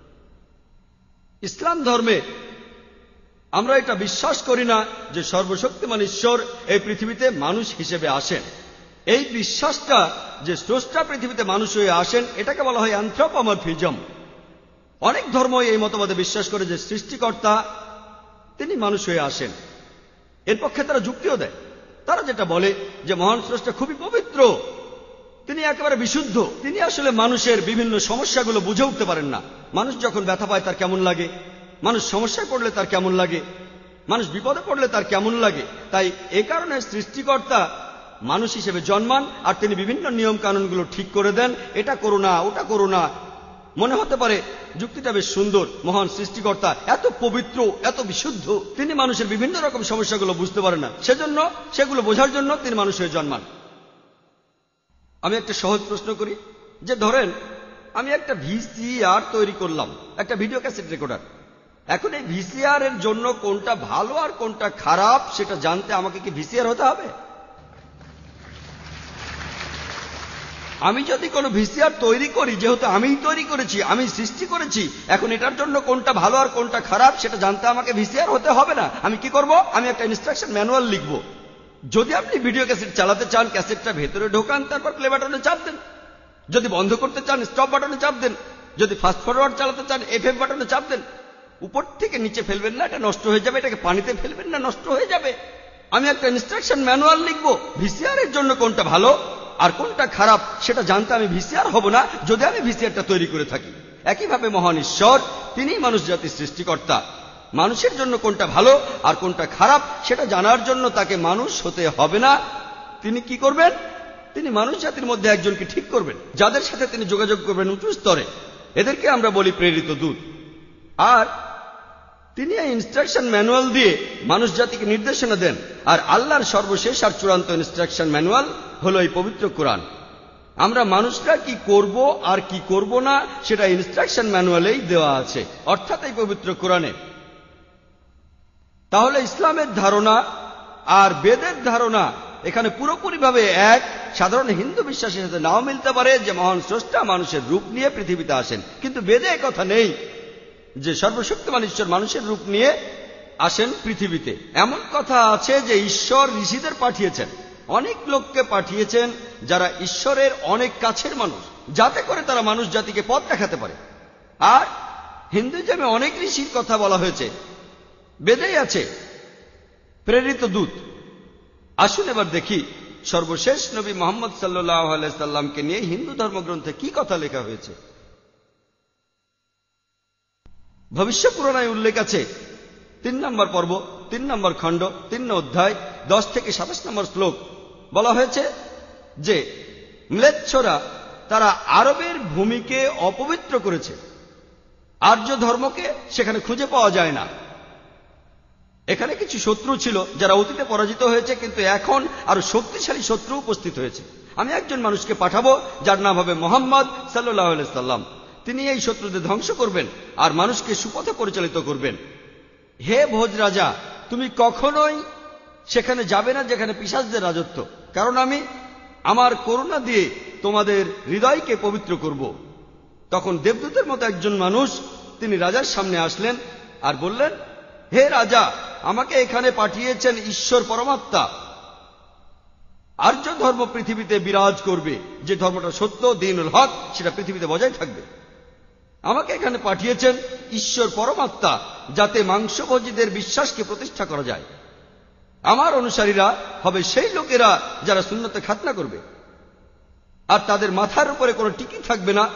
ইসলাম ধর্মে আমরা এটা বিশ্বাস করি না যে সর্বশক্তিমান ঈশ্বর এই পৃথিবীতে মানুষ হিসেবে আসেন। এই বিশ্বাসটা যে স্রষ্টা পৃথিবীতে মানুষ হয়ে আসেন, এটাকে বলা হয় অ্যানথ্রোপমরফিজম। অনেক ধর্মই এই মতবাদে বিশ্বাস করে যে সৃষ্টিকর্তা তিনি মানুষ হয়ে আসেন। এর পক্ষে তারা যুক্তিও দেয়। তারা যেটা বলে যে মহান স্রষ্টা খুবই পবিত্র, তিনি একেবারে বিশুদ্ধ, তিনি আসলে মানুষের বিভিন্ন সমস্যাগুলো বুঝে উঠতে পারেন না। মানুষ যখন ব্যথা পায় তার কেমন লাগে, মানুষ সমস্যায় পড়লে তার কেমন লাগে, মানুষ বিপদে পড়লে তার কেমন লাগে। তাই এ কারণে সৃষ্টিকর্তা মানুষ হিসেবে জন্মান, আর তিনি বিভিন্ন নিয়ম কানুনগুলো ঠিক করে দেন, এটা করো না, ওটা করো না। মনে হতে পারে যুক্তিটা বেশ সুন্দর, মহান সৃষ্টিকর্তা এত পবিত্র, এত বিশুদ্ধ, তিনি মানুষের বিভিন্ন রকম সমস্যাগুলো বুঝতে পারেন না, সেজন্য সেগুলো বোঝার জন্য তিনি মানুষ হয়ে জন্মান। আমি একটা সহজ প্রশ্ন করি, যে ধরেন আমি একটা ভিসিআর তৈরি করলাম, একটা ভিডিও ক্যাসেট রেকর্ডার। এখন এই ভিসিআর এর জন্য কোনটা ভালো আর কোনটা খারাপ সেটা জানতে আমাকে কি ভিসিআর হতে হবে? আমি যদি কোনো ভিসিআর তৈরি করি, যেহেতু আমিই তৈরি করেছি, আমি সৃষ্টি করেছি, এখন এটার জন্য কোনটা ভালো আর কোনটা খারাপ সেটা জানতে আমাকে ভিসিআর হতে হবে না। আমি কি করব? আমি একটা ইনস্ট্রাকশন ম্যানুয়াল লিখব। যদি আপনি ভিডিও ক্যাসেট চালাতে চান, ক্যাসেটটা ভেতরে ঢোকান, তারপর প্লে বাটনে চাপ দেন। যদি বন্ধ করতে চান, স্টপ বাটনে চাপ দেন। যদি ফাস্ট ফরওয়ার্ড চালাতে চান, এফ এফ বাটনে চাপ দেন। উপর থেকে নিচে ফেলবেন না, এটা নষ্ট হয়ে যাবে। এটাকে পানিতে ফেলবেন না, নষ্ট হয়ে যাবে। আমি একটা ইনস্ট্রাকশন ম্যানুয়াল লিখব। ভিসিআর এর জন্য কোনটা ভালো আর কোনটা খারাপ সেটা জানতে আমি ভিসিআর হব না, যদি আমি ভিসিআরটা তৈরি করে থাকি। একইভাবে মহান ঈশ্বর, তিনিই মানুষ জাতির সৃষ্টিকর্তা। মানুষের জন্য কোনটা ভালো আর কোনটা খারাপ সেটা জানার জন্য তাকে মানুষ হতে হবে না। তিনি কি করবেন? তিনি মানুষ জাতির মধ্যে একজনকে ঠিক করবেন, যাদের সাথে তিনি যোগাযোগ করবেন উচ্চ স্তরে। এদেরকে আমরা বলি প্রেরিত দূত। আর তিনি এই ইনস্ট্রাকশন ম্যানুয়াল দিয়ে মানুষ জাতিকে নির্দেশনা দেন। আর আল্লাহর সর্বশেষ আর চূড়ান্ত ইনস্ট্রাকশন ম্যানুয়াল হলো এই পবিত্র কোরআন। আমরা মানুষরা কি করব আর কি করব না সেটা ইনস্ট্রাকশন ম্যানুয়ালেই দেওয়া আছে, অর্থাৎ এই পবিত্র কোরআনে। তাহলে ইসলামের ধারণা আর বেদের ধারণা এখানে পুরোপুরিভাবে এক। সাধারণ হিন্দু বিশ্বাসের সাথে নাও মিলতে পারে যে মহান স্রষ্টা মানুষের রূপ নিয়ে পৃথিবীতে আসেন, কিন্তু বেদে কথা নেই যে সর্বশক্তিমান ঈশ্বর মানুষের রূপ নিয়ে আসেন পৃথিবীতে। এমন কথা আছে যে ঈশ্বর ঋষিদের পাঠিয়েছেন, অনেক লোককে পাঠিয়েছেন যারা ঈশ্বরের অনেক কাছের মানুষ, যাতে করে তারা মানুষ জাতিকে পথ দেখাতে পারে। আর হিন্দুইজমে অনেক ঋষির কথা বলা হয়েছে, বেদেই আছে প্রেরিত দূত। আসুন এবার দেখি সর্বশেষ নবী মুহাম্মদ সাল্লাল্লাহু আলাইহি সাল্লামকে নিয়ে হিন্দু ধর্মগ্রন্থে কি কথা লেখা হয়েছে। ভবিষ্য পুরাণায় উল্লেখ আছে, তিন নম্বর পর্ব, তিন নম্বর খণ্ড, তিন অধ্যায়, দশ থেকে সাতাশ নম্বর শ্লোক বলা হয়েছে যে ম্লেচ্ছরা তারা আরবের ভূমিকে অপবিত্র করেছে। আর্য ধর্মকে সেখানে খুঁজে পাওয়া যায় না। এখানে কিছু শত্রু ছিল যারা অতীতে পরাজিত হয়েছে, কিন্তু এখন আরো শক্তিশালী শত্রু উপস্থিত হয়েছে। আমি একজন মানুষকে পাঠাবো যার নাম হবে মোহাম্মদ সাল্লাল্লাহু আলাইহি সাল্লাম। তিনি এই শত্রুদের ধ্বংস করবেন আর মানুষকে সুপথে পরিচালিত করবেন। হে ভোজ রাজা, তুমি কখনোই সেখানে যাবে না যেখানে পিশাচদের রাজত্ব, কারণ আমি আমার করুণা দিয়ে তোমাদের হৃদয়কে পবিত্র করব। তখন দেবদূতের মতো একজন মানুষ তিনি রাজার সামনে আসলেন আর বললেন, হে রাজা, আমাকে এখানে পাঠিয়েছেন ঈশ্বর পরমাত্মা। আর্য ধর্ম পৃথিবীতে বিরাজ করবে, যে ধর্মটা সত্য, দ্বীনুল হক, সেটা পৃথিবীতে বজায় থাকবে। আমাকে এখানে পাঠিয়েছেন ঈশ্বর পরমাত্মা, যাতে মাংসভোজীদের বিশ্বাসকে প্রতিষ্ঠা করা যায়। আমার অনুসারীরা হবে সেই লোকেরা যারা সুন্নতে খাতনা করবে, আর তাদের মাথার উপরে কোনো টিকি থাকবে না।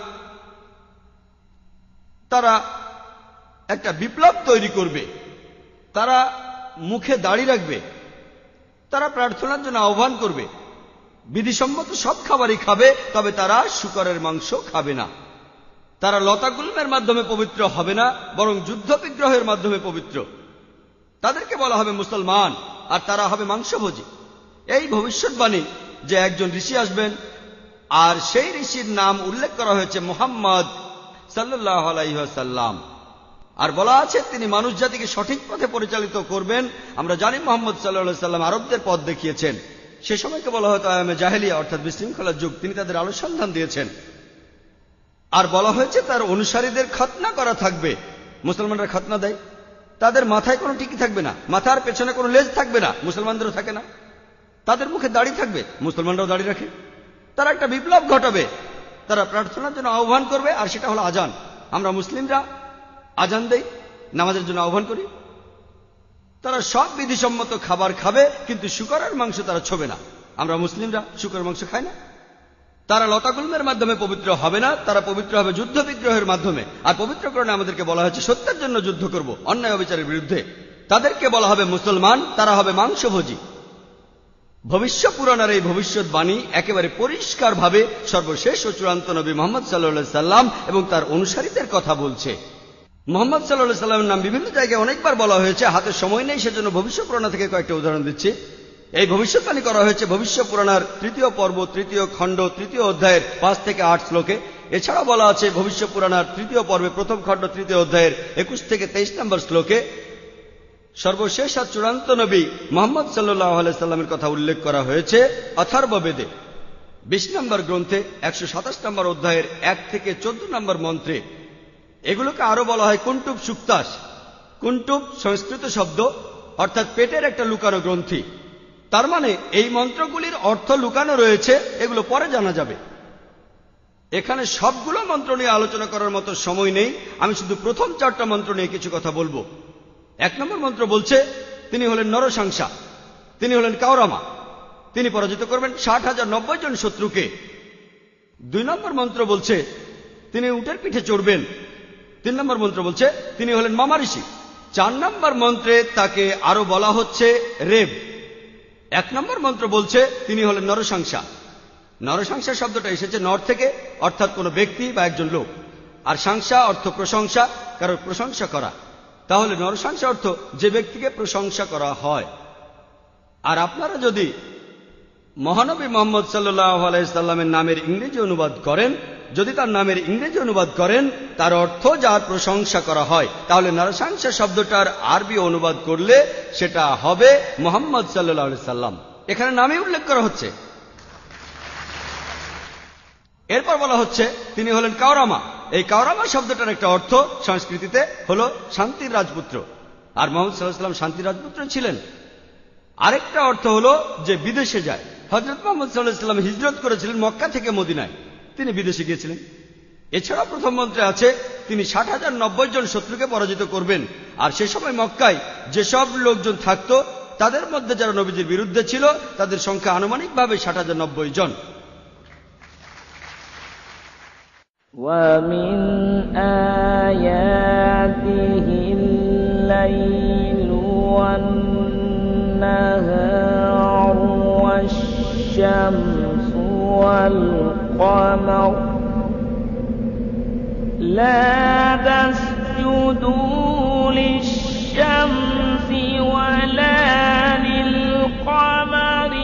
তারা একটা বিপ্লব তৈরি করবে। তারা মুখে দাড়ি রাখবে। তারা প্রার্থনার জন্য আহ্বান করবে। বিধিসম্মত সব খাবারই খাবে, তবে তারা শূকরের মাংস খাবে না। তারা লতাগুল্মের মাধ্যমে পবিত্র হবে না, বরং যুদ্ধ বিগ্রহের মাধ্যমে পবিত্র। তাদেরকে বলা হবে মুসলমান, আর তারা হবে মাংসভোজী। এই ভবিষ্যৎবাণী যে একজন ঋষি আসবেন, আর সেই ঋষির নাম উল্লেখ করা হয়েছে মুহাম্মদ সাল্লাল্লাহু আলাইহি ওয়াসাল্লাম। আর বলা আছে তিনি মানুষ জাতিকে সঠিক পথে পরিচালিত করবেন। আমরা জানি মুহাম্মদ সাল্লাল্লাহু আলাইহি ওয়াসাল্লাম আরবদের পথ দেখিয়েছেন। সে সময়কে বলা হয়তো আয়ামে জাহেলিয়া, অর্থাৎ বিশৃঙ্খলার যুগ। তিনি তাদের আলো সন্ধান দিয়েছেন। আর বলা হয়েছে তার অনুসারীদের খতনা করা থাকবে। মুসলমানরা খতনা দেয়, তাদের মাথায় কোনো টিকি থাকবে না, মাথার পেছনে কোনো লেজ থাকবে না, মুসলমানদেরও থাকে না। তাদের মুখে দাড়ি থাকবে, মুসলমানরাও দাড়ি রাখে। তারা একটা বিপ্লব ঘটাবে। তারা প্রার্থনার জন্য আহ্বান করবে, আর সেটা হলো আজান। আমরা মুসলিমরা আজান দেই, নামাজের জন্য আহ্বান করি। তারা সব বিধিসম্মত খাবার খাবে, কিন্তু শূকরের মাংস তারা ছোবে না। আমরা মুসলিমরা শূকরের মাংস খাই না। তারা লতাগুল্মের মাধ্যমে পবিত্র হবে না, তারা পবিত্র হবে যুদ্ধ বিগ্রহের মাধ্যমে। আর পবিত্রকরণে আমাদেরকে বলা হয়েছে সত্যের জন্য যুদ্ধ করব, অন্যায় অবিচারের বিরুদ্ধে। তাদেরকে বলা হবে মুসলমান, তারা হবে মাংসভোজী। ভবিষ্যৎ পুরাণের এই ভবিষ্যৎবাণী একেবারে পরিষ্কারভাবে সর্বশেষ ও চূড়ান্ত নবী মুহাম্মদ সাল্লাল্লাহু আলাইহি সাল্লাম এবং তার অনুসারীদের কথা বলছে। মুহাম্মদ সাল্লাল্লাহু আলাইহি সাল্লামের নাম বিভিন্ন জায়গায় অনেকবার বলা হয়েছে। হাতে সময় নেই, সেজন্য ভবিষ্যৎ পুরাণ থেকে কয়েকটা উদাহরণ দিচ্ছি। এই ভবিষ্যৎবাণী করা হয়েছে ভবিষ্যৎ পুরাণের তৃতীয় পর্ব, তৃতীয় খণ্ড, তৃতীয় অধ্যায়ের পাঁচ থেকে আট শ্লোকে। এছাড়াও বলা আছে ভবিষ্যৎ পুরাণের তৃতীয় পর্বে প্রথম খণ্ড, তৃতীয় অধ্যায়ের একুশ থেকে তেইশ নম্বর শ্লোকে। সর্বশেষ আর চূড়ান্ত নবী মুহাম্মদ সাল্লাল্লাহু আলাইহি সাল্লামের কথা উল্লেখ করা হয়েছে অথর্ববেদে বিশ নম্বর গ্রন্থে একশো সাতাশ নম্বর অধ্যায়ের এক থেকে চোদ্দ নম্বর মন্ত্রে। এগুলোকে আরো বলা হয় কুন্টুব সুক্তাস। কুন্টুব সংস্কৃত শব্দ, অর্থাৎ পেটের একটা লুকানো গ্রন্থি। তার মানে এই মন্ত্রগুলির অর্থ লুকানো রয়েছে, এগুলো পরে জানা যাবে। এখানে সবগুলো মন্ত্র নিয়ে আলোচনা করার মতো সময় নেই। আমি শুধু প্রথম চারটা মন্ত্র নিয়ে কিছু কথা বলবো। এক নম্বর মন্ত্র বলছে তিনি হলেন নরসংসা, তিনি হলেন কাওরামা, তিনি পরাজিত করবেন ষাট হাজার নব্বই জন শত্রুকে। দুই নম্বর মন্ত্র বলছে তিনি উটের পিঠে চড়বেন। তিন নম্বর মন্ত্র বলছে তিনি হলেন মামা ঋষি। চার নম্বর মন্ত্রে তাকে আরো বলা হচ্ছে রেব। এক নম্বর মন্ত্র বলছে তিনি হলেন নরসংসা। নরসংসা শব্দটা এসেছে নর থেকে, অর্থাৎ কোনো ব্যক্তি বা একজন লোক। আর সংসা অর্থ প্রশংসা, কারোর প্রশংসা করা। তাহলে নরসংসা অর্থ যে ব্যক্তিকে প্রশংসা করা হয়। আর আপনারা যদি মহানবী মুহাম্মদ সাল্লাল্লাহু আলাইহি সাল্লামের নামের ইংরেজি অনুবাদ করেন, যদি তার নামের ইংরেজি অনুবাদ করেন তার অর্থ যার প্রশংসা করা হয়, তাহলে নরসংসা শব্দটার আরবি অনুবাদ করলে সেটা হবে মুহাম্মদ সাল্লাল্লাহু আলাইহি সাল্লাম। এখানে নামে উল্লেখ করা হচ্ছে। এরপর বলা হচ্ছে তিনি হলেন কাওরামা। এই কাওরামা শব্দটার একটা অর্থ সংস্কৃতিতে হলো শান্তির রাজপুত্র। আর মুহাম্মদ সাল্লাল্লাহু আলাইহি সাল্লাম শান্তির রাজপুত্র ছিলেন। আরেকটা অর্থ হলো যে বিদেশে যায়। হযরত মুহাম্মদ সাল্লাল্লাহু আলাইহি সাল্লাম হিজরত করেছিলেন মক্কা থেকে মদিনায়, তিনি বিদেশে গিয়েছিলেন। এছাড়া প্রথম মন্ত্রে আছে তিনি ষাট হাজার নব্বই জন শত্রুকে পরাজিত করবেন। আর সে সময় মক্কায় যেসব লোকজন থাকত তাদের মধ্যে যারা নবীজির বিরুদ্ধে ছিল তাদের সংখ্যা আনুমানিকভাবে ষাট হাজার নব্বই জন। وَمِنْ آيَاتِهِ اللَّيْلُ وَالنَّهَارُ وَالشَّمْسُ وَالْقَمَرُ والقمر لا تسجدوا للشمس ولا للقمر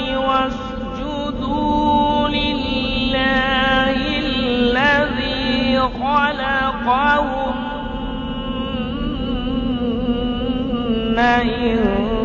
واسجدوا لله الذي خلقهن إن